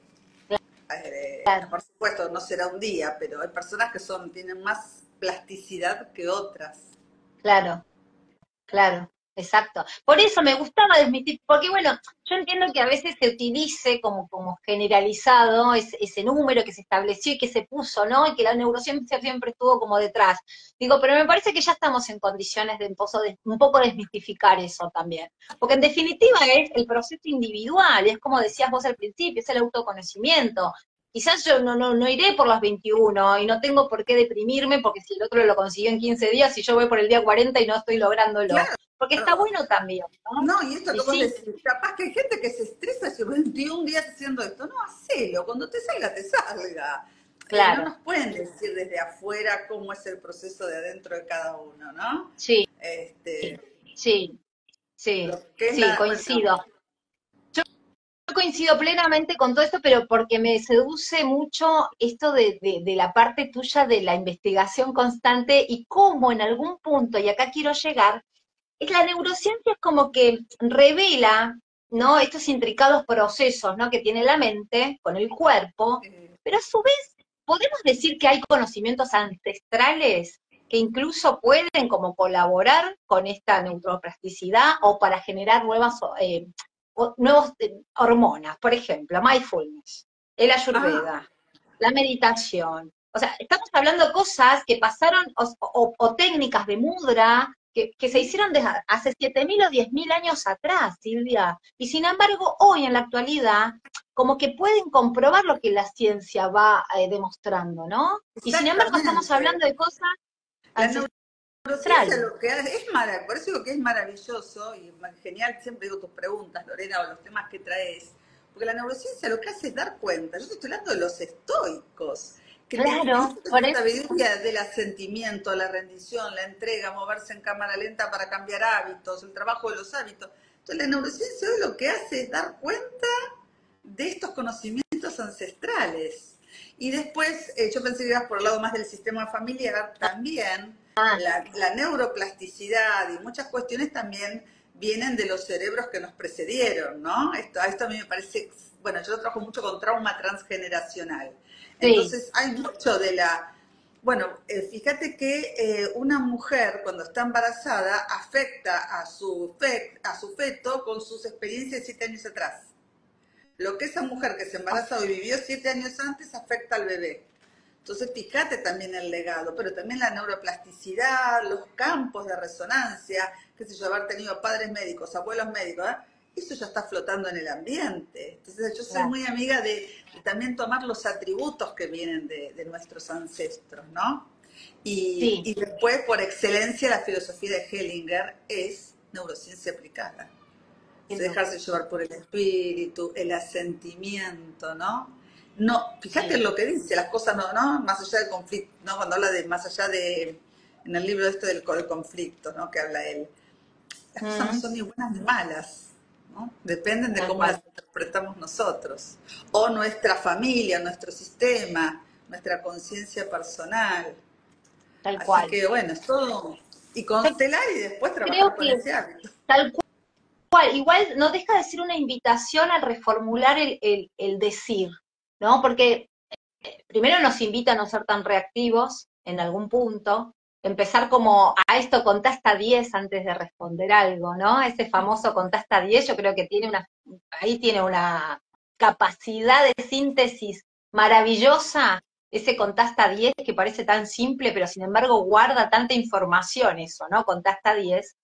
Eh, claro. por supuesto, no será un día, pero hay personas que son, tienen más plasticidad que otras. Claro. Claro, exacto. Por eso me gustaba desmitir, porque bueno, yo entiendo que a veces se utilice como, como generalizado ese, ese número que se estableció y que se puso, ¿no? Y que la neurociencia siempre estuvo como detrás. Digo, pero me parece que ya estamos en condiciones de un poco, de un poco desmistificar eso también. Porque en definitiva es el proceso individual, es como decías vos al principio, es el autoconocimiento. Quizás yo no, no, no iré por los veintiuno y no tengo por qué deprimirme porque si el otro lo consiguió en quince días y yo voy por el día cuarenta y no estoy lográndolo. Claro, Porque está bueno también, ¿no? no, y esto Y que vos sí, decís, capaz que hay gente que se estresa hace veintiún días haciendo esto. No, hacelo, cuando te salga, te salga. Eh, no claro, nos pueden decir desde afuera cómo es el proceso de adentro de cada uno, ¿no? sí, Este, sí, sí, lo que es sí, la, bueno, coincido. Yo coincido plenamente con todo esto, pero porque me seduce mucho esto de, de, de la parte tuya de la investigación constante y cómo en algún punto, y acá quiero llegar, es la neurociencia es como que revela, ¿no? Estos intricados procesos, ¿no? Que tiene la mente con el cuerpo, eh, pero a su vez podemos decir que hay conocimientos ancestrales que incluso pueden como colaborar con esta neuroplasticidad o para generar nuevas eh, o, nuevos eh, hormonas, por ejemplo, mindfulness, el ah, ayurveda, la meditación. O sea, estamos hablando de cosas que pasaron, o, o, o técnicas de mudra, que, que, se hicieron desde hace siete mil o diez mil años atrás, Silvia. Y sin embargo, hoy en la actualidad, como que pueden comprobar lo que la ciencia va eh, demostrando, ¿no? Y sin embargo, estamos exactamente. hablando de cosas La neurociencia ancestrales. lo que hace es maravilloso, por eso digo que es maravilloso y genial, siempre digo tus preguntas, Lorena, o los temas que traes, porque la neurociencia lo que hace es dar cuenta. Yo te estoy hablando de los estoicos, que tenían Claro, por esta eso, sabiduría del asentimiento, la rendición, la entrega, moverse en cámara lenta para cambiar hábitos, el trabajo de los hábitos. Entonces la neurociencia hoy lo que hace es dar cuenta de estos conocimientos ancestrales. Y después, eh, yo pensé que ibas por el lado más del sistema familiar, también ah, la, la neuroplasticidad y muchas cuestiones también vienen de los cerebros que nos precedieron, ¿no? Esto, a esto a mí me parece, bueno, yo trabajo mucho con trauma transgeneracional. sí, Entonces hay mucho de la, Bueno, eh, fíjate que eh, una mujer cuando está embarazada afecta a su, fe- a su feto con sus experiencias de siete años atrás. Lo que esa mujer que se embarazó y vivió siete años antes afecta al bebé. Entonces, fíjate también el legado, pero también la neuroplasticidad, los campos de resonancia, qué sé yo, haber tenido padres médicos, abuelos médicos, ¿eh? Eso ya está flotando en el ambiente. Entonces, yo soy Claro. muy amiga de, de también tomar los atributos que vienen de, de nuestros ancestros, ¿no? Y, Sí, y después, por excelencia, la filosofía de Hellinger es neurociencia aplicada. qué Se loco. dejarse llevar por el espíritu, el asentimiento, ¿no? No, fíjate Sí. lo que dice, las cosas no, ¿no? Más allá del conflicto, ¿no? Cuando habla de más allá de, en el libro este del, del conflicto, ¿no? Que habla él. Las cosas no Mm, son ni buenas ni malas, ¿no? Dependen de tal cómo las cual, interpretamos nosotros. O nuestra familia, nuestro sistema, nuestra conciencia personal. tal Así cual. que bueno, es todo. Y Yo constelar y después creo trabajar con que ese hábito. tal cual, igual no deja de ser una invitación a reformular el, el, el decir, ¿no? Porque primero nos invita a no ser tan reactivos en algún punto, empezar como a esto contá hasta diez antes de responder algo, ¿no? Ese famoso contá hasta diez, yo creo que tiene una, ahí tiene una capacidad de síntesis maravillosa, ese contá hasta diez que parece tan simple, pero sin embargo guarda tanta información eso, ¿no? Contá hasta diez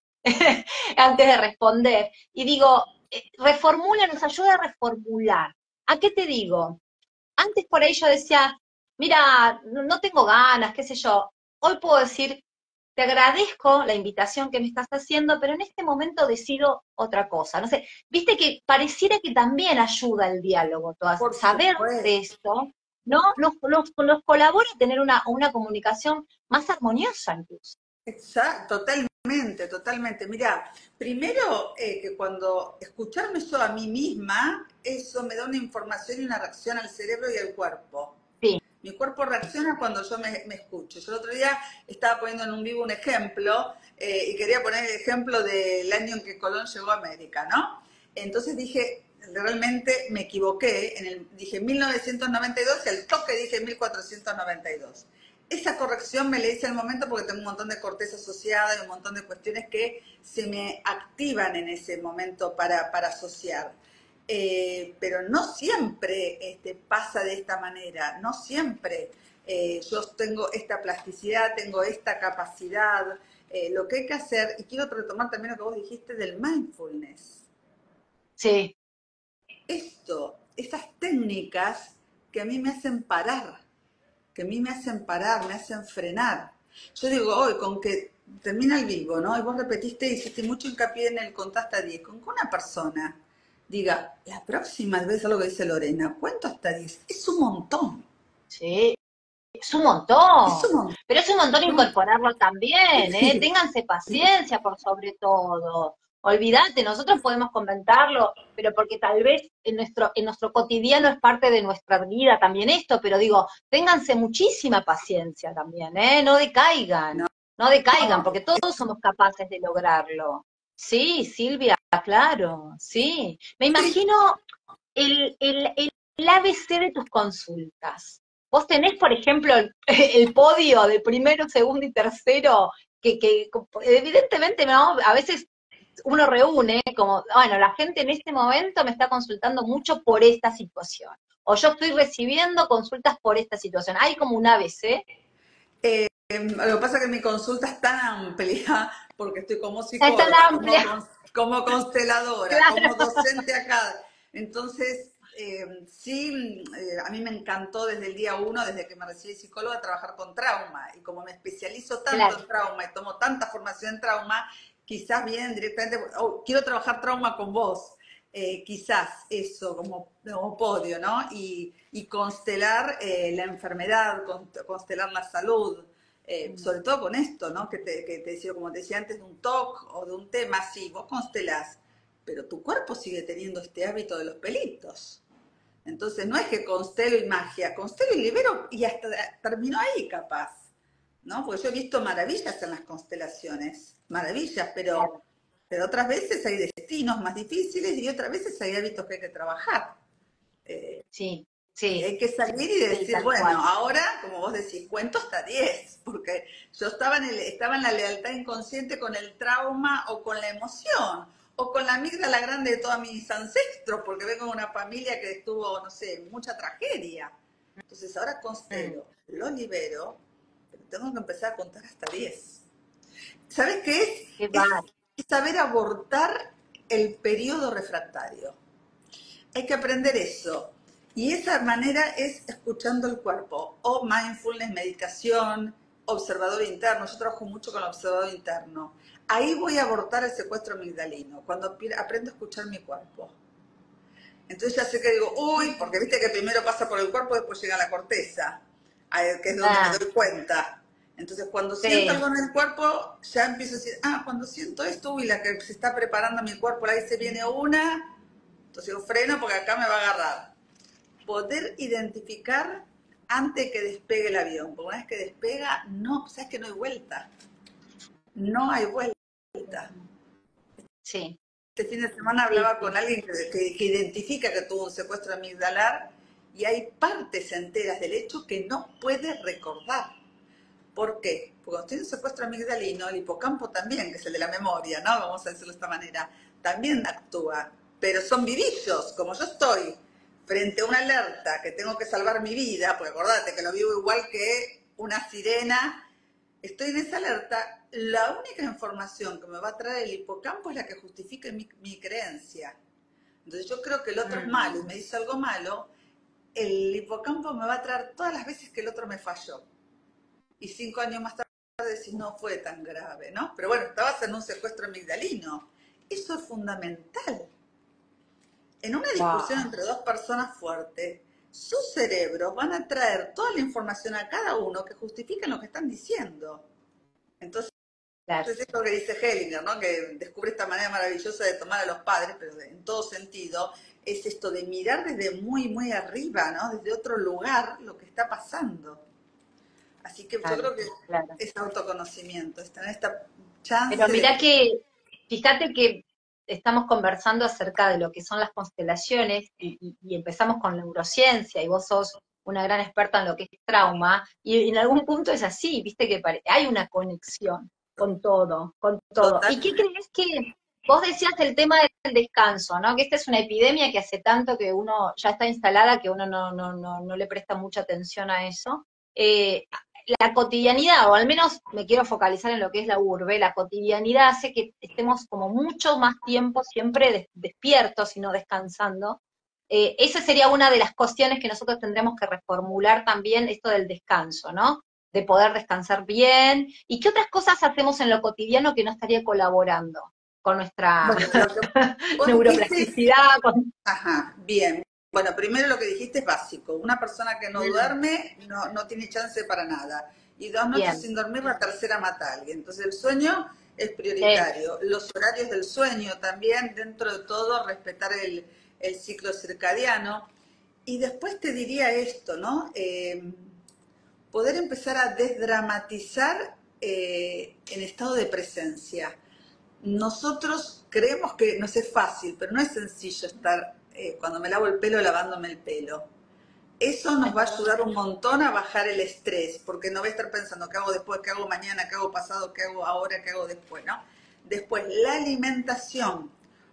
antes de responder. Y digo, eh, reformula, nos ayuda a reformular. ¿A qué te digo? Antes por ahí yo decía, mira, no tengo ganas, qué sé yo. Hoy puedo decir, te agradezco la invitación que me estás haciendo, pero en este momento decido otra cosa. No sé, viste que pareciera que también ayuda el diálogo, todas, Por saber de supuesto. esto, ¿no? Nos, nos, nos colabora a tener una, una comunicación más armoniosa incluso. Exacto, totalmente, totalmente. Mira, primero eh, que cuando escucharme yo a mí misma, eso me da una información y una reacción al cerebro y al cuerpo. Sí, Mi cuerpo reacciona cuando yo me, me escucho. Yo el otro día estaba poniendo en un vivo un ejemplo eh, y quería poner el ejemplo del año en que Colón llegó a América, ¿no? Entonces dije, realmente me equivoqué, en el, dije mil novecientos noventa y dos y al toque dije mil cuatrocientos noventa y dos. Esa corrección me la hice al momento porque tengo un montón de corteza asociada y un montón de cuestiones que se me activan en ese momento para, para asociar. Eh, pero no siempre este, pasa de esta manera, no siempre eh, yo tengo esta plasticidad, tengo esta capacidad. Eh, lo que hay que hacer, y quiero retomar también lo que vos dijiste del mindfulness, sí, esto, estas técnicas que a mí me hacen parar, que a mí me hacen parar, me hacen frenar. Yo digo, hoy con que termina el vivo, ¿no? Y vos repetiste, hiciste mucho hincapié en el contar hasta diez, con que una persona diga, la próxima vez, algo que dice Lorena, cuento hasta diez, es un montón, sí. Es un es montón, un pero es un montón montón. incorporarlo también, ¿eh? Sí, Ténganse paciencia por sobre todo. Olvídate, nosotros podemos comentarlo, pero porque tal vez en nuestro, en nuestro cotidiano es parte de nuestra vida también esto, pero digo, ténganse muchísima paciencia también, ¿eh? No decaigan, no decaigan, no, porque todos somos capaces de lograrlo. Sí, Silvia, claro, sí. Me sí, imagino el, el, el A B C de tus consultas. Vos tenés, por ejemplo, el, el podio de primero, segundo y tercero, que, que evidentemente, ¿no? A veces uno reúne como, bueno, la gente en este momento me está consultando mucho por esta situación. O yo estoy recibiendo consultas por esta situación. Hay como un A B C. lo que pasa es que mi consulta es tan amplia, porque estoy como Es tan psicóloga, como, amplia, como consteladora, como claro. docente acá. Entonces, eh, sí, eh, a mí me encantó desde el día uno, desde que me recibí psicóloga, trabajar con trauma. Y como me especializo tanto Claro, en trauma y tomo tanta formación en trauma, quizás vienen directamente, oh, quiero trabajar trauma con vos. Eh, quizás eso como, como podio, ¿no? Y, y constelar eh, la enfermedad, constelar la salud, eh, sobre todo con esto, ¿no? Que te, que te decía, como te decía antes, de un T O C o de un tema, sí, vos constelás, pero tu cuerpo sigue teniendo este hábito de los pelitos. Entonces no es que constelo y magia, constelo y libero y hasta terminó ahí capaz, ¿no? Porque yo he visto maravillas en las constelaciones, maravillas, pero, claro. pero otras veces hay destinos más difíciles y otras veces hay hábitos que hay que trabajar. Eh, Sí, Y Sí, hay que salir y sí, decir, tal bueno, cual. ahora, como vos decís, cuento hasta diez, porque yo estaba en, el, estaba en la lealtad inconsciente con el trauma o con la emoción, o con la amígdala grande de todos mis ancestros, porque vengo de una familia que estuvo, no sé, mucha tragedia. Entonces ahora Mm, constelo, lo libero, pero tengo que empezar a contar hasta diez. ¿Sabes qué qué es? va. Es saber abortar el periodo refractario. Hay que aprender eso. Y esa manera es escuchando el cuerpo, o mindfulness, meditación, observador interno. Yo trabajo mucho con el observador interno. Ahí voy a abortar el secuestro amigdalino, cuando aprendo a escuchar mi cuerpo. Entonces ya sé que digo, uy, porque viste que primero pasa por el cuerpo, después llega a la corteza, que es donde me Ah, doy cuenta. Entonces cuando siento sí, algo en el cuerpo, ya empiezo a decir, ah, cuando siento esto, uy, la que se está preparando mi cuerpo, ahí se viene una, entonces yo freno porque acá me va a agarrar. Poder identificar antes que despegue el avión, porque una vez que despega, no, sabes que no hay vuelta, no hay vuelta. sí, Este fin de semana sí, hablaba con sí. alguien que, que, que identifica que tuvo un secuestro amigdalar y hay partes enteras del hecho que no puede recordar. ¿Por qué? Porque cuando tiene un secuestro amigdalino, el hipocampo también, que es el de la memoria, ¿no? Vamos a decirlo de esta manera, también actúa. Pero son vivillos, como yo estoy frente a una alerta que tengo que salvar mi vida, pues acordate que lo vivo igual que una sirena, estoy en esa alerta, la única información que me va a traer el hipocampo es la que justifique mi, mi creencia. Entonces yo creo que el otro es malo y Mm, me dice algo malo, el hipocampo me va a traer todas las veces que el otro me falló. Y cinco años más tarde decís, no fue tan grave, ¿no? Pero bueno, estabas en un secuestro amigdalino. Eso es fundamental. En una discusión wow, entre dos personas fuertes, sus cerebros van a traer toda la información a cada uno que justifiquen lo que están diciendo. Entonces, claro, es esto que dice Hellinger, ¿no? Que descubre esta manera maravillosa de tomar a los padres, pero en todo sentido, es esto de mirar desde muy, muy arriba, ¿no? Desde otro lugar lo que está pasando. Así que yo claro, creo que claro. es autoconocimiento, es tener esta Pero chance de... mirá que, fíjate que estamos conversando acerca de lo que son las constelaciones y, y- y empezamos con neurociencia y vos sos una gran experta en lo que es trauma y en algún punto es así, viste que pare- hay una conexión con todo, con todo. ¿Y qué Total, crees que vos decías el tema del descanso, ¿no? Que esta es una epidemia que hace tanto que uno ya está instalada que uno no, no, no, no le presta mucha atención a eso. Eh, la cotidianidad, o al menos me quiero focalizar en lo que es la urbe, la cotidianidad hace que estemos como mucho más tiempo siempre des despiertos y no descansando. Eh, esa sería una de las cuestiones que nosotros tendremos que reformular también, esto del descanso, ¿no? De poder descansar bien. ¿Y qué otras cosas hacemos en lo cotidiano que no estaría colaborando con nuestra bueno, lo que vos dijiste es, neuroplasticidad? Con... ajá, bien. Bueno, primero lo que dijiste es básico. Una persona que no Mm, duerme no, no tiene chance para nada. Y dos noches bien, sin dormir, la tercera mata a alguien. Entonces el sueño es sí, prioritario. Los horarios del sueño también, dentro de todo, respetar el, el ciclo circadiano. Y después te diría esto, ¿no? Eh, poder empezar a desdramatizar eh, en estado de presencia. Nosotros creemos que nos es fácil, pero no es sencillo estar eh, cuando me lavo el pelo lavándome el pelo. Eso es nos va a verdad. ayudar un montón a bajar el estrés, porque no voy a estar pensando qué hago después, qué hago mañana, qué hago pasado, qué hago ahora, qué hago después, ¿no? Después, la alimentación,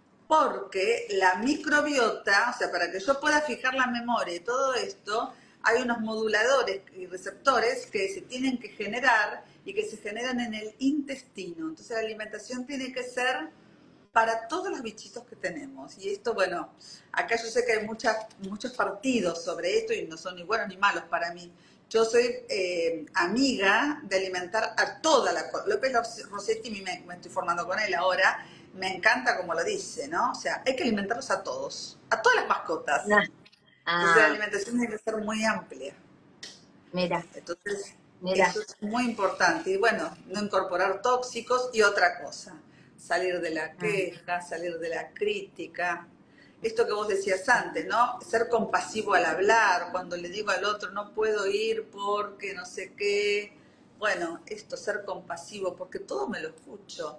porque la microbiota, o sea, para que yo pueda fijar la memoria y todo esto, hay unos moduladores y receptores que se tienen que generar y que se generan en el intestino. Entonces la alimentación tiene que ser para todos los bichitos que tenemos. Y esto, bueno, acá yo sé que hay muchas, muchos partidos sobre esto y no son ni buenos ni malos para mí. Yo soy eh, amiga de alimentar a toda la... López Rossetti, me, me estoy formando con él ahora, me encanta como lo dice, ¿no? O sea, hay que alimentarlos a todos, a todas las mascotas. Nah. Entonces la Ah, alimentación tiene que ser muy amplia. mira, Entonces, mira. eso es muy importante. Y bueno, no incorporar tóxicos y otra cosa, salir de la Mm, queja, salir de la crítica. Esto que vos decías antes, ¿no? Ser compasivo al hablar, cuando le digo al otro, no puedo ir porque no sé qué. Bueno, esto, ser compasivo, porque todo me lo escucho.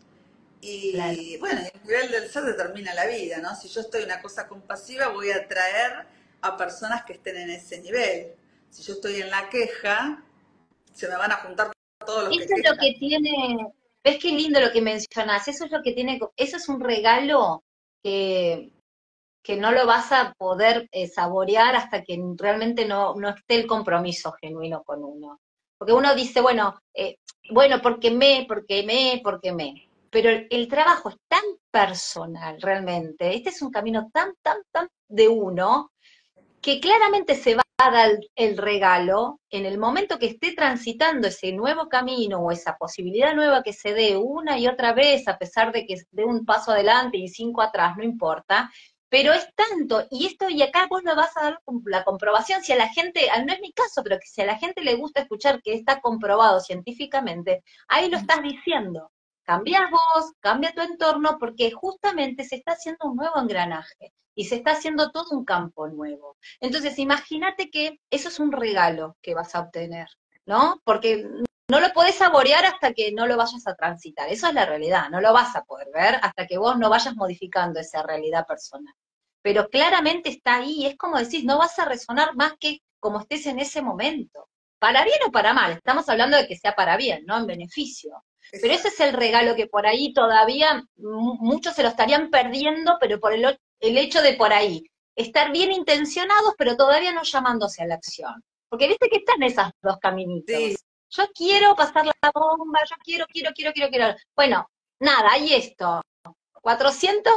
claro. Y bueno, el nivel del ser determina la vida, ¿no? Si yo estoy en una cosa compasiva, voy a traer a personas que estén en ese nivel. Si yo estoy en la queja, se me van a juntar todos los que Eso es lo quejan. que tiene, ves qué lindo lo que mencionás, eso es lo que tiene, eso es un regalo que, que no lo vas a poder eh, saborear hasta que realmente no, no esté el compromiso genuino con uno. Porque uno dice, bueno, eh, bueno, porque me, porque me, porque me. Pero el, el trabajo es tan personal realmente, este es un camino tan, tan, tan de uno, que claramente se va a dar el regalo en el momento que esté transitando ese nuevo camino o esa posibilidad nueva que se dé una y otra vez, a pesar de que dé un paso adelante y cinco atrás, no importa, pero es tanto, y esto, y acá vos lo vas a dar la comprobación, si a la gente, no es mi caso, pero que si a la gente le gusta escuchar que está comprobado científicamente, ahí lo estás diciendo. Cambias vos, cambia tu entorno, porque justamente se está haciendo un nuevo engranaje y se está haciendo todo un campo nuevo. Entonces, imagínate que eso es un regalo que vas a obtener, ¿no? Porque no lo podés saborear hasta que no lo vayas a transitar. Eso es la realidad, no lo vas a poder ver hasta que vos no vayas modificando esa realidad personal. Pero claramente está ahí, es como decís, no vas a resonar más que como estés en ese momento. Para bien o para mal, estamos hablando de que sea para bien, ¿no? En beneficio. Pero ese Exacto. es el regalo que por ahí todavía muchos se lo estarían perdiendo, pero por el, el hecho de por ahí estar bien intencionados, pero todavía no llamándose a la acción. Porque viste que están esos dos Sí, caminitos. Yo quiero pasar la bomba, yo quiero, quiero, quiero, quiero, quiero. Bueno, nada, hay esto. cuatrocientos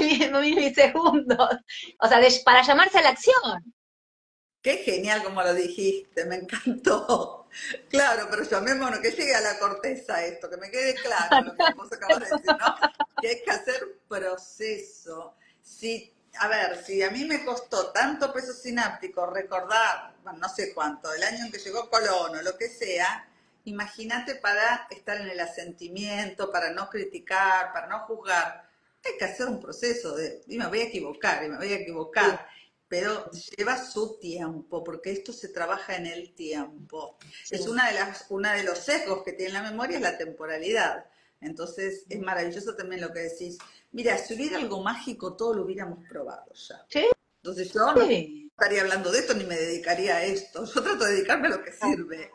milisegundos. O sea, de, para llamarse a la acción. qué genial como lo dijiste, me encantó. Claro, pero llamémonos, que llegue a la corteza esto, que me quede claro lo que vos acabas de decir, ¿no? Que hay que hacer proceso. Si, a ver, si a mí me costó tanto peso sináptico recordar, bueno, no sé cuánto, el año en que llegó Colón o lo que sea, imagínate para estar en el asentimiento, para no criticar, para no juzgar. Hay que hacer un proceso de, y me voy a equivocar, y me voy a Sí, equivocar, pero lleva su tiempo, porque esto se trabaja en el tiempo. Es sí. una de las, una de los sesgos que tiene la memoria, es la temporalidad. Entonces es maravilloso también lo que decís. Mira, si hubiera algo mágico, todo lo hubiéramos probado ya. Sí, Entonces yo no estaría hablando de esto ni me dedicaría a esto. Yo trato de dedicarme a lo que sirve.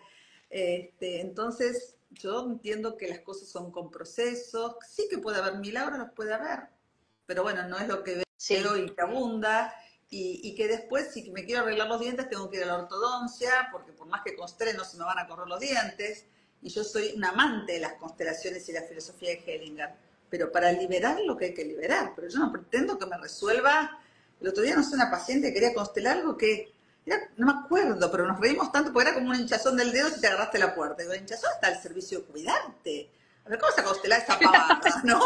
Este, entonces yo entiendo que las cosas son con procesos. Sí que puede haber milagros, los puede haber. Pero bueno, no es lo que sí, veo y que abunda. Y, y que después, si me quiero arreglar los dientes, tengo que ir a la ortodoncia, porque por más que constele no se me van a correr los dientes. Y yo soy un amante de las constelaciones y la filosofía de Hellinger. Pero para liberar lo que hay que liberar. Pero yo no pretendo que me resuelva. El otro día, no sé, una paciente quería constelar algo que, era, no me acuerdo, pero nos reímos tanto porque era como un hinchazón del dedo si te agarraste la puerta. Digo, el hinchazón está al servicio de cuidarte. A ver, ¿cómo vas a constelar esa pavada, no?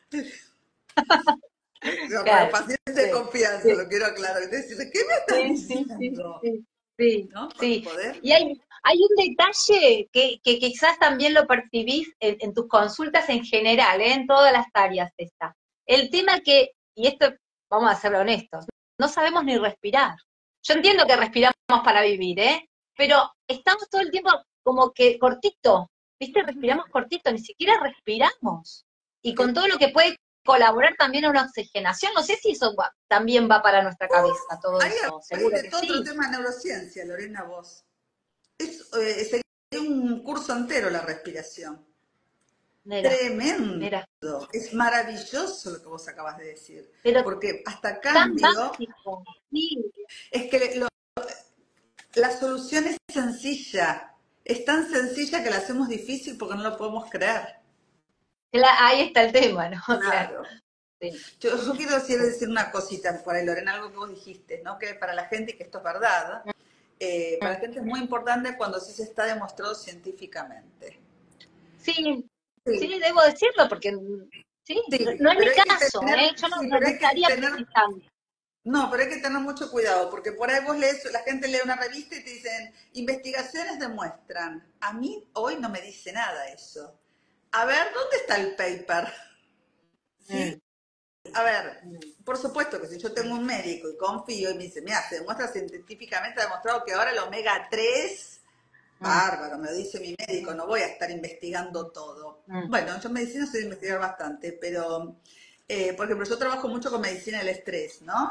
No, para claro. pacientes de Sí, confianza, sí. lo quiero aclarar. Entonces, ¿qué me estás Sí, sí, sí, diciendo? sí, sí, ¿No? Para sí. poder. Y hay, hay un detalle que, que quizás también lo percibís en, en tus consultas en general, ¿eh? En todas las áreas está. El tema que, y esto vamos a ser honestos, no sabemos ni respirar. Yo entiendo que respiramos para vivir, ¿eh? Pero estamos todo el tiempo como que cortito, ¿viste? Respiramos cortito, ni siquiera respiramos. Y con todo lo que puede colaborar también a una oxigenación. No sé si eso va, también va para nuestra cabeza, todo Ahí eso. Seguro abriste que todo otro sí. tema de neurociencia, Lorena, vos. Es, eh, sería un curso entero la respiración. Mira, Tremendo. mira. Es maravilloso lo que vos acabas de decir. Pero Porque hasta tan cambio, básico. Sí. es que lo- la solución es sencilla. Es tan sencilla que la hacemos difícil porque no lo podemos creer. Ahí está el tema, ¿no? Claro. Claro. Sí, Yo, yo quiero decir, sí. decir una cosita por ahí, Lorena, algo que vos dijiste, ¿no? Que para la gente, y que esto es verdad, eh, para la gente es muy importante cuando sí se está demostrado científicamente. Sí, Sí, sí, debo decirlo porque sí, sí, no es pero mi hay que caso, tener, ¿eh? Yo no, sí, no, pero no hay que estaría tener, precisando. no, pero hay que tener mucho cuidado, porque por ahí vos lees, la gente lee una revista y te dicen, investigaciones demuestran. A mí hoy no me dice nada eso. A ver, ¿dónde está el paper? ¿Sí? Mm, A ver, mm, por supuesto que si yo tengo un médico y confío y me dice, mira, se demuestra científicamente, ha demostrado que ahora el omega tres, mm, bárbaro, me lo dice mi médico, no voy a estar investigando todo. mm, Bueno, yo en medicina soy de investigar bastante, pero, eh, por ejemplo, yo trabajo mucho con medicina del estrés, ¿no?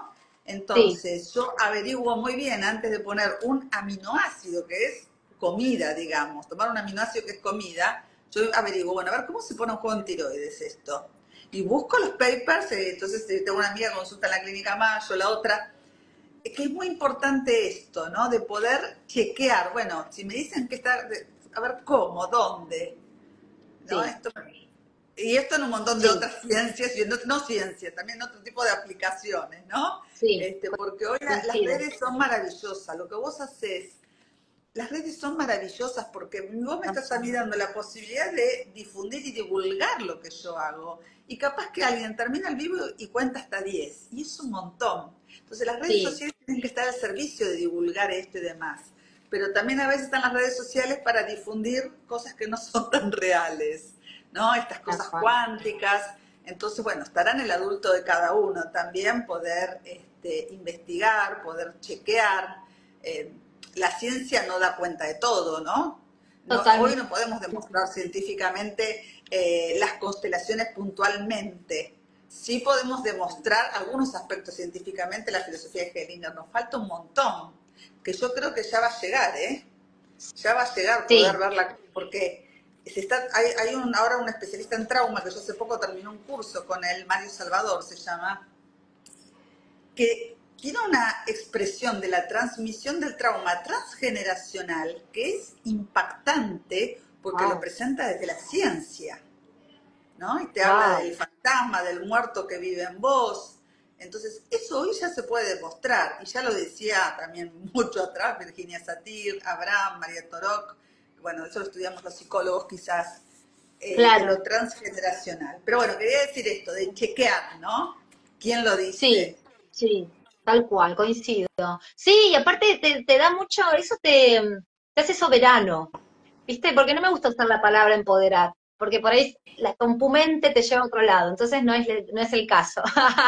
sí, Entonces, yo averiguo muy bien antes de poner un aminoácido, que es comida, digamos, tomar un aminoácido que es comida, yo averiguo, bueno, a ver, ¿cómo se pone un juego en tiroides esto? Y busco los papers, eh, entonces eh, tengo una amiga que consulta en la clínica Mayo, la otra, es que es muy importante esto, ¿no? De poder chequear, bueno, si me dicen que está, a ver, ¿cómo? ¿Dónde? ¿No? sí, Esto, y esto en un montón de sí, otras ciencias, y no, no ciencias, también otro tipo de aplicaciones, ¿no? sí, Este, porque hoy la- las coincido. redes son maravillosas, lo que vos haces, las redes son maravillosas porque vos me estás a mí dando la posibilidad de difundir y divulgar lo que yo hago. Y capaz que alguien termina el vivo y cuenta hasta diez, y es un montón. Entonces las redes Sí, sociales tienen que estar al servicio de divulgar esto y demás. Pero también a veces están las redes sociales para difundir cosas que no son tan reales, ¿no? Estas tal cosas cual. cuánticas. Entonces, bueno, estará en el adulto de cada uno también poder este, investigar, poder chequear. Eh, la ciencia no da cuenta de todo, ¿no? No, hoy Totalmente. no podemos demostrar científicamente eh, las constelaciones puntualmente. Sí podemos demostrar algunos aspectos científicamente la filosofía de Hellinger. Nos falta un montón, que yo creo que ya va a llegar, ¿eh? Ya va a llegar poder Sí, verla, porque se está, hay, hay un, ahora un especialista en trauma, que yo hace poco terminé un curso con él, Mario Salvador se llama, que tiene una expresión de la transmisión del trauma transgeneracional que es impactante porque lo wow, presenta desde la ciencia, ¿no? Y te habla wow. del fantasma, del muerto que vive en vos. Entonces, eso hoy ya se puede demostrar, y ya lo decía también mucho atrás Virginia Satir, Abraham, María Torok, bueno, eso lo estudiamos los psicólogos quizás, eh, de lo Claro, transgeneracional. Pero bueno, quería decir esto, de chequear, ¿no? ¿Quién lo sí, dice? sí, tal cual, coincido. Sí, y aparte te, te da mucho, eso te, te hace soberano, ¿viste? Porque no me gusta usar la palabra empoderar, porque por ahí la, con tu mente te lleva a otro lado, entonces no es, no es el caso.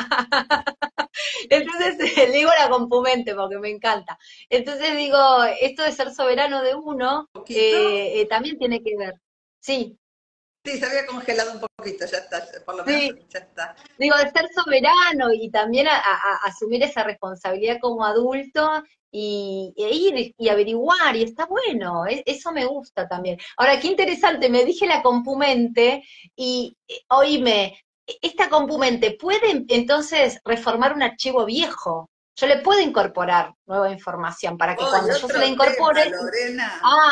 Entonces le digo la compumente porque me encanta. Entonces digo, esto de ser soberano de uno ¿Poquito? eh, eh, también tiene que ver. Sí, Sí, se había congelado un poquito, ya está, por lo menos sí, ya está. digo, de ser soberano y también a, a- a asumir esa responsabilidad como adulto y, e ir y averiguar, y está bueno, e- eso me gusta también. Ahora, qué interesante, me dije la compumente y eh, oíme, esta compumente puede entonces reformar un archivo viejo. Yo le puedo incorporar nueva información para que Hoy cuando yo se la otro tema, incorpore, Lorena. ah,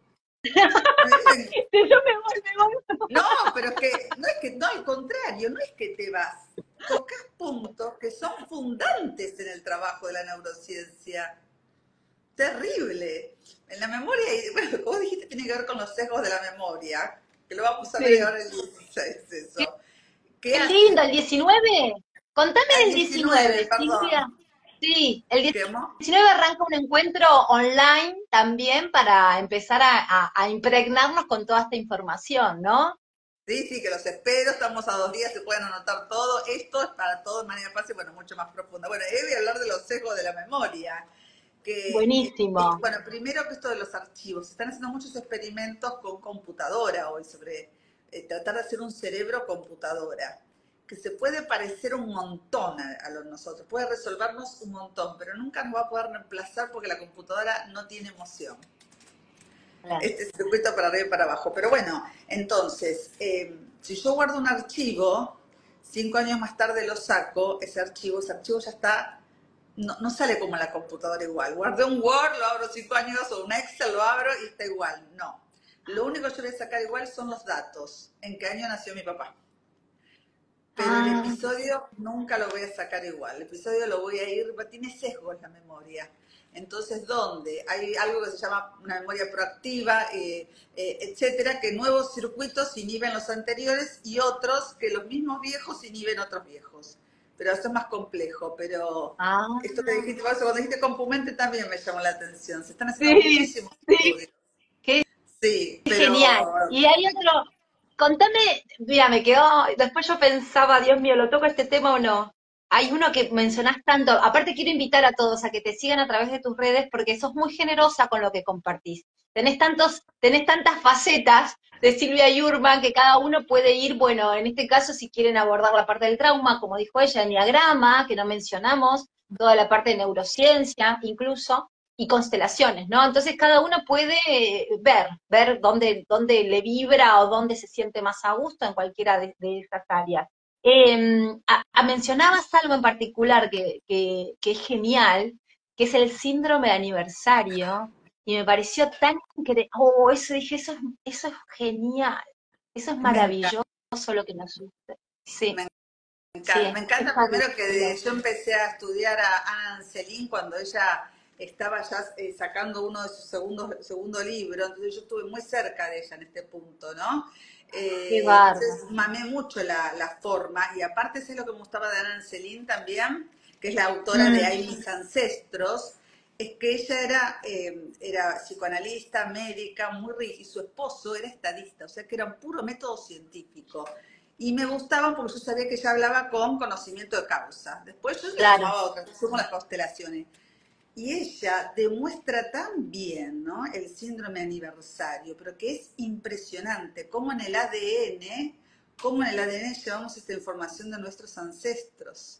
A mí me- yo me voy, me voy. No, pero es que no es que, no, al contrario, no es que te vas. Tocas puntos que son fundantes en el trabajo de la neurociencia. Terrible. En la memoria, y bueno, como dijiste, tiene que ver con los sesgos de la memoria, que lo vamos a ver Sí. ahora el dieciséis, Qué, eso. ¿Qué qué lindo, hace? el diecinueve. Contame Al del diecinueve, diecinueve, Silvia. perdón. Sí, el ¿Qué? diecinueve arranca un encuentro online también para empezar a, a- a impregnarnos con toda esta información, ¿no? Sí, sí, que los espero, estamos a dos días, se pueden anotar todo. Esto es para todo de manera fácil, bueno, mucho más profunda. Bueno, he de hablar de los sesgos de la memoria, que, eh, es- Buenísimo. bueno, primero que esto de los archivos, se están haciendo muchos experimentos con computadora hoy sobre eh, tratar de hacer un cerebro computadora, que se puede parecer un montón a, a lo nosotros, puede resolvernos un montón, pero nunca nos va a poder reemplazar porque la computadora no tiene emoción, Claro. este circuito para arriba y para abajo. Pero bueno, entonces, eh, si yo guardo un archivo, cinco años más tarde lo saco, ese archivo, ese archivo ya está, no, no sale como en la computadora igual. Guardé un Word, lo abro cinco años, o un Excel, lo abro y está igual. No. Lo único que yo voy a sacar igual son los datos. ¿En qué año nació mi papá? Pero el Ah, episodio nunca lo voy a sacar igual. El episodio lo voy a ir, tiene sesgos la memoria. Entonces, ¿dónde? Hay algo que se llama una memoria proactiva, eh, eh, etcétera, que nuevos circuitos inhiben los anteriores y otros que los mismos viejos inhiben otros viejos. Pero eso es más complejo. Pero ah, esto que dijiste, por eso cuando dijiste compumente también me llamó la atención. Se están haciendo sí, muchísimos sí, estudios. qué Sí, genial. pero Y hay otro, contame, mira, me quedó, después yo pensaba, Dios mío, ¿lo toco este tema o no? Hay uno que mencionás tanto, aparte quiero invitar a todos a que te sigan a través de tus redes porque sos muy generosa con lo que compartís. Tenés tantos, tenés tantas facetas de Silvia Yurman que cada uno puede ir, bueno, en este caso si quieren abordar la parte del trauma, como dijo ella, enneagrama, que no mencionamos, toda la parte de neurociencia incluso, y constelaciones, ¿no? Entonces cada uno puede eh, ver, ver dónde, dónde le vibra o dónde se siente más a gusto en cualquiera de, de esas áreas. Eh, a, a mencionabas algo en particular que, que, que es genial, que es el síndrome de aniversario, y me pareció tan increíble, oh, eso dije, eso es, eso es genial, eso es Me encanta, maravilloso lo que nos sucede. Sí, me sí, encanta. Me es encanta primero que fabuloso. yo empecé a estudiar a Ana Ancelin cuando ella estaba ya eh, sacando uno de sus segundos segundo libro, entonces yo estuve muy cerca de ella en este punto, ¿no? Qué Eh, entonces bárbaro. mamé mucho la, la forma y aparte sé lo que me gustaba de Ana Ancelin también, que es la autora de Mm, Hay mis ancestros, es que ella era, eh, era psicoanalista, médica, muy rígida, y su esposo era estadista, o sea que era un puro método científico. Y me gustaban porque yo sabía que ella hablaba con conocimiento de causa. Después yo le claro, sumaba otras, le sumo las constelaciones. Y ella demuestra tan bien, ¿no? El síndrome aniversario, pero que es impresionante cómo en el A D N, cómo en el A D N llevamos esta información de nuestros ancestros.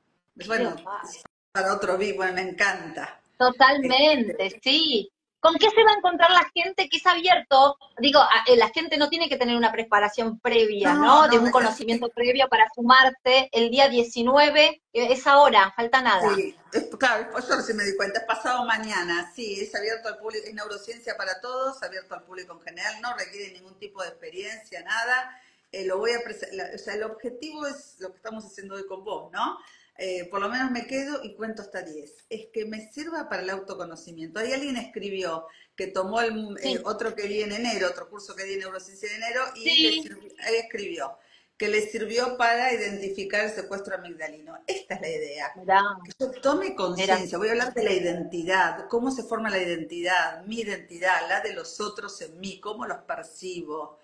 qué Bueno, bárbaro. para otro vivo, me encanta. Totalmente, sí. ¿Con qué se va a encontrar la gente que es abierto? Digo, a- eh, la gente no tiene que tener una preparación previa, No, ¿no? De no, un es así. conocimiento previo para sumarte el día diecinueve, eh, es ahora, falta nada. Sí, es, claro, pues yo recién me di cuenta, es pasado mañana, sí, es abierto al público, es neurociencia para todos, abierto al público en general, no requiere ningún tipo de experiencia, nada. Eh, lo voy a o sea, el objetivo es lo que estamos haciendo hoy con vos, ¿no? Eh, por lo menos me quedo y cuento hasta diez. Es que me sirva para el autoconocimiento. Ahí alguien escribió que tomó el, eh, Sí, otro que di en enero, otro curso que di en neurociencia en enero, y le sí, sirvió, ahí escribió que le sirvió para identificar el secuestro amigdalino. Esta es la idea, mirá, que yo tome mirá, conciencia. Voy a hablar de la identidad, cómo se forma la identidad, mi identidad, la de los otros en mí, cómo los percibo.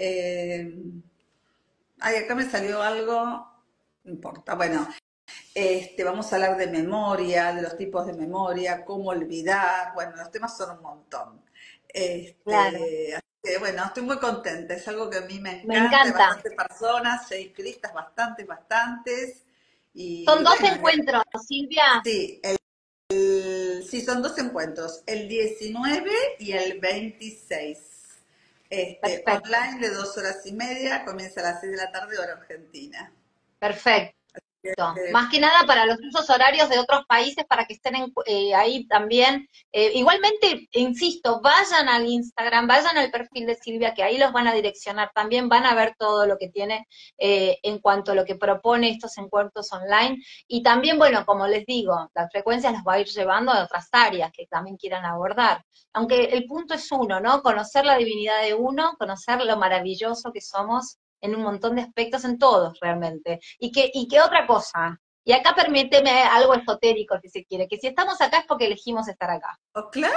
Eh, ay, acá me salió algo, no importa. Bueno, este, vamos a hablar de memoria, de los tipos de memoria, cómo olvidar. Bueno, los temas son un montón. claro. Este, así que, bueno, estoy muy contenta. Es algo que a mí me Me encanta. Hay encanta. bastantes personas, seis inscritas, bastantes, bastantes. Son Y dos bueno, encuentros, Silvia. sí, el, sí, son dos encuentros, el diecinueve y el veintiséis. Este, Perfecto. online de dos horas y media, comienza a las seis de la tarde, hora argentina. Perfecto. Eh, Más que nada para los usos horarios de otros países, para que estén en- eh, ahí también. Eh, igualmente, insisto, vayan al Instagram, vayan al perfil de Silvia, que ahí los van a direccionar también, van a ver todo lo que tiene eh, en cuanto a lo que propone estos encuentros online. Y también, bueno, como les digo, las frecuencias las va a ir llevando a otras áreas que también quieran abordar. Aunque el punto es uno, ¿no? Conocer la divinidad de uno, conocer lo maravilloso que somos en un montón de aspectos, en todos realmente. Y que, y que otra cosa, y acá permíteme algo esotérico si se quiere, que si estamos acá es porque elegimos estar acá. oh, claro,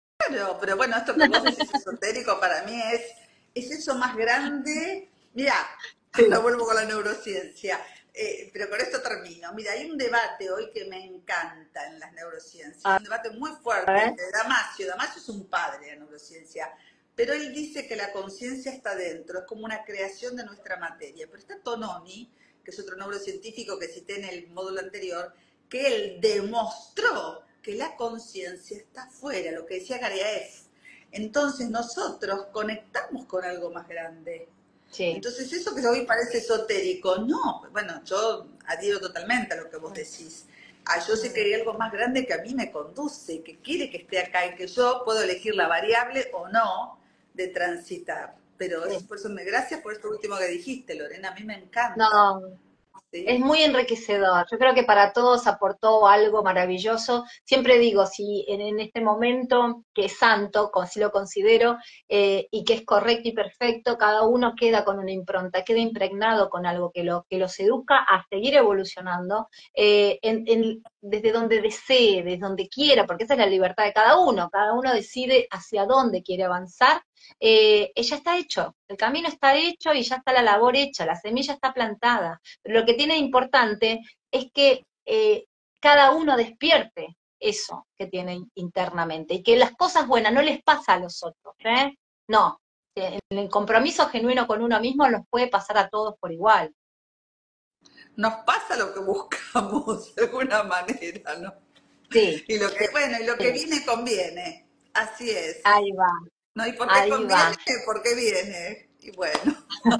pero bueno, esto que vos decís esotérico para mí es, es eso más grande. Mira, ahora Sí. vuelvo con la neurociencia, eh, pero con esto termino. Mira, hay un debate hoy que me encanta en las neurociencias, A un debate muy fuerte ver, entre Damasio. Damasio es un padre de la neurociencia, pero él dice que la conciencia está dentro, es como una creación de nuestra materia. Pero está Tononi, que es otro neurocientífico que cité en el módulo anterior, que él demostró que la conciencia está fuera, lo que decía Gariaev. Entonces nosotros conectamos con algo más grande. sí. Entonces eso que hoy parece esotérico, no, bueno, yo adhiero totalmente a lo que vos decís. Ah, yo sé que hay algo más grande que a mí me conduce, que quiere que esté acá y que yo puedo elegir la variable o no de transitar. Pero es Sí. por eso me gracias por esto último que dijiste, Lorena, a mí me encanta. No, es ¿Sí? muy enriquecedor. Yo creo que para todos aportó algo maravilloso. Siempre digo, si en, en este momento que es santo, con- si lo considero, eh, y que es correcto y perfecto, cada uno queda con una impronta, queda impregnado con algo que, lo, que los educa a seguir evolucionando eh, en- en- desde donde desee, desde donde quiera, porque esa es la libertad de cada uno. Cada uno decide hacia dónde quiere avanzar. Eh, ya está hecho, el camino está hecho y ya está la labor hecha, la semilla está plantada. Lo que tiene de importante es que eh, cada uno despierte eso que tiene internamente y que las cosas buenas no les pasa a los otros, ¿eh? No, el compromiso genuino con uno mismo los puede pasar a todos por igual. nos pasa lo que buscamos de alguna manera, ¿no? Sí, Y lo que, bueno, y lo que sí, viene conviene, así es. ahí va, ¿No? ¿Y por qué ahí conviene? va. Porque viene. Y bueno,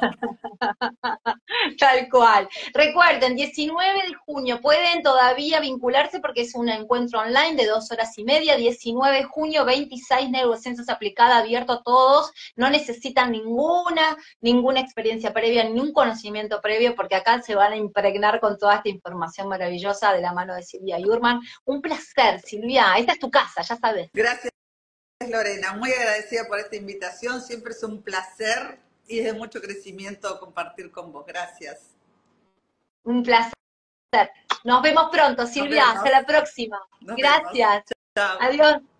Tal cual. Recuerden, diecinueve de junio, pueden todavía vincularse porque es un encuentro online de dos horas y media, diecinueve de junio, veintiséis neurociencias aplicada, abierto a todos, no necesitan ninguna, ninguna experiencia previa, ni un conocimiento previo, porque acá se van a impregnar con toda esta información maravillosa de la mano de Silvia Yurman. Un placer, Silvia, esta es tu casa, ya sabes. gracias Lorena, muy agradecida por esta invitación, siempre es un placer y es de mucho crecimiento compartir con vos. Gracias. Un placer. Nos vemos pronto, Nos Silvia, hasta vemos, la próxima. nos vemos. Gracias. Chao. Adiós.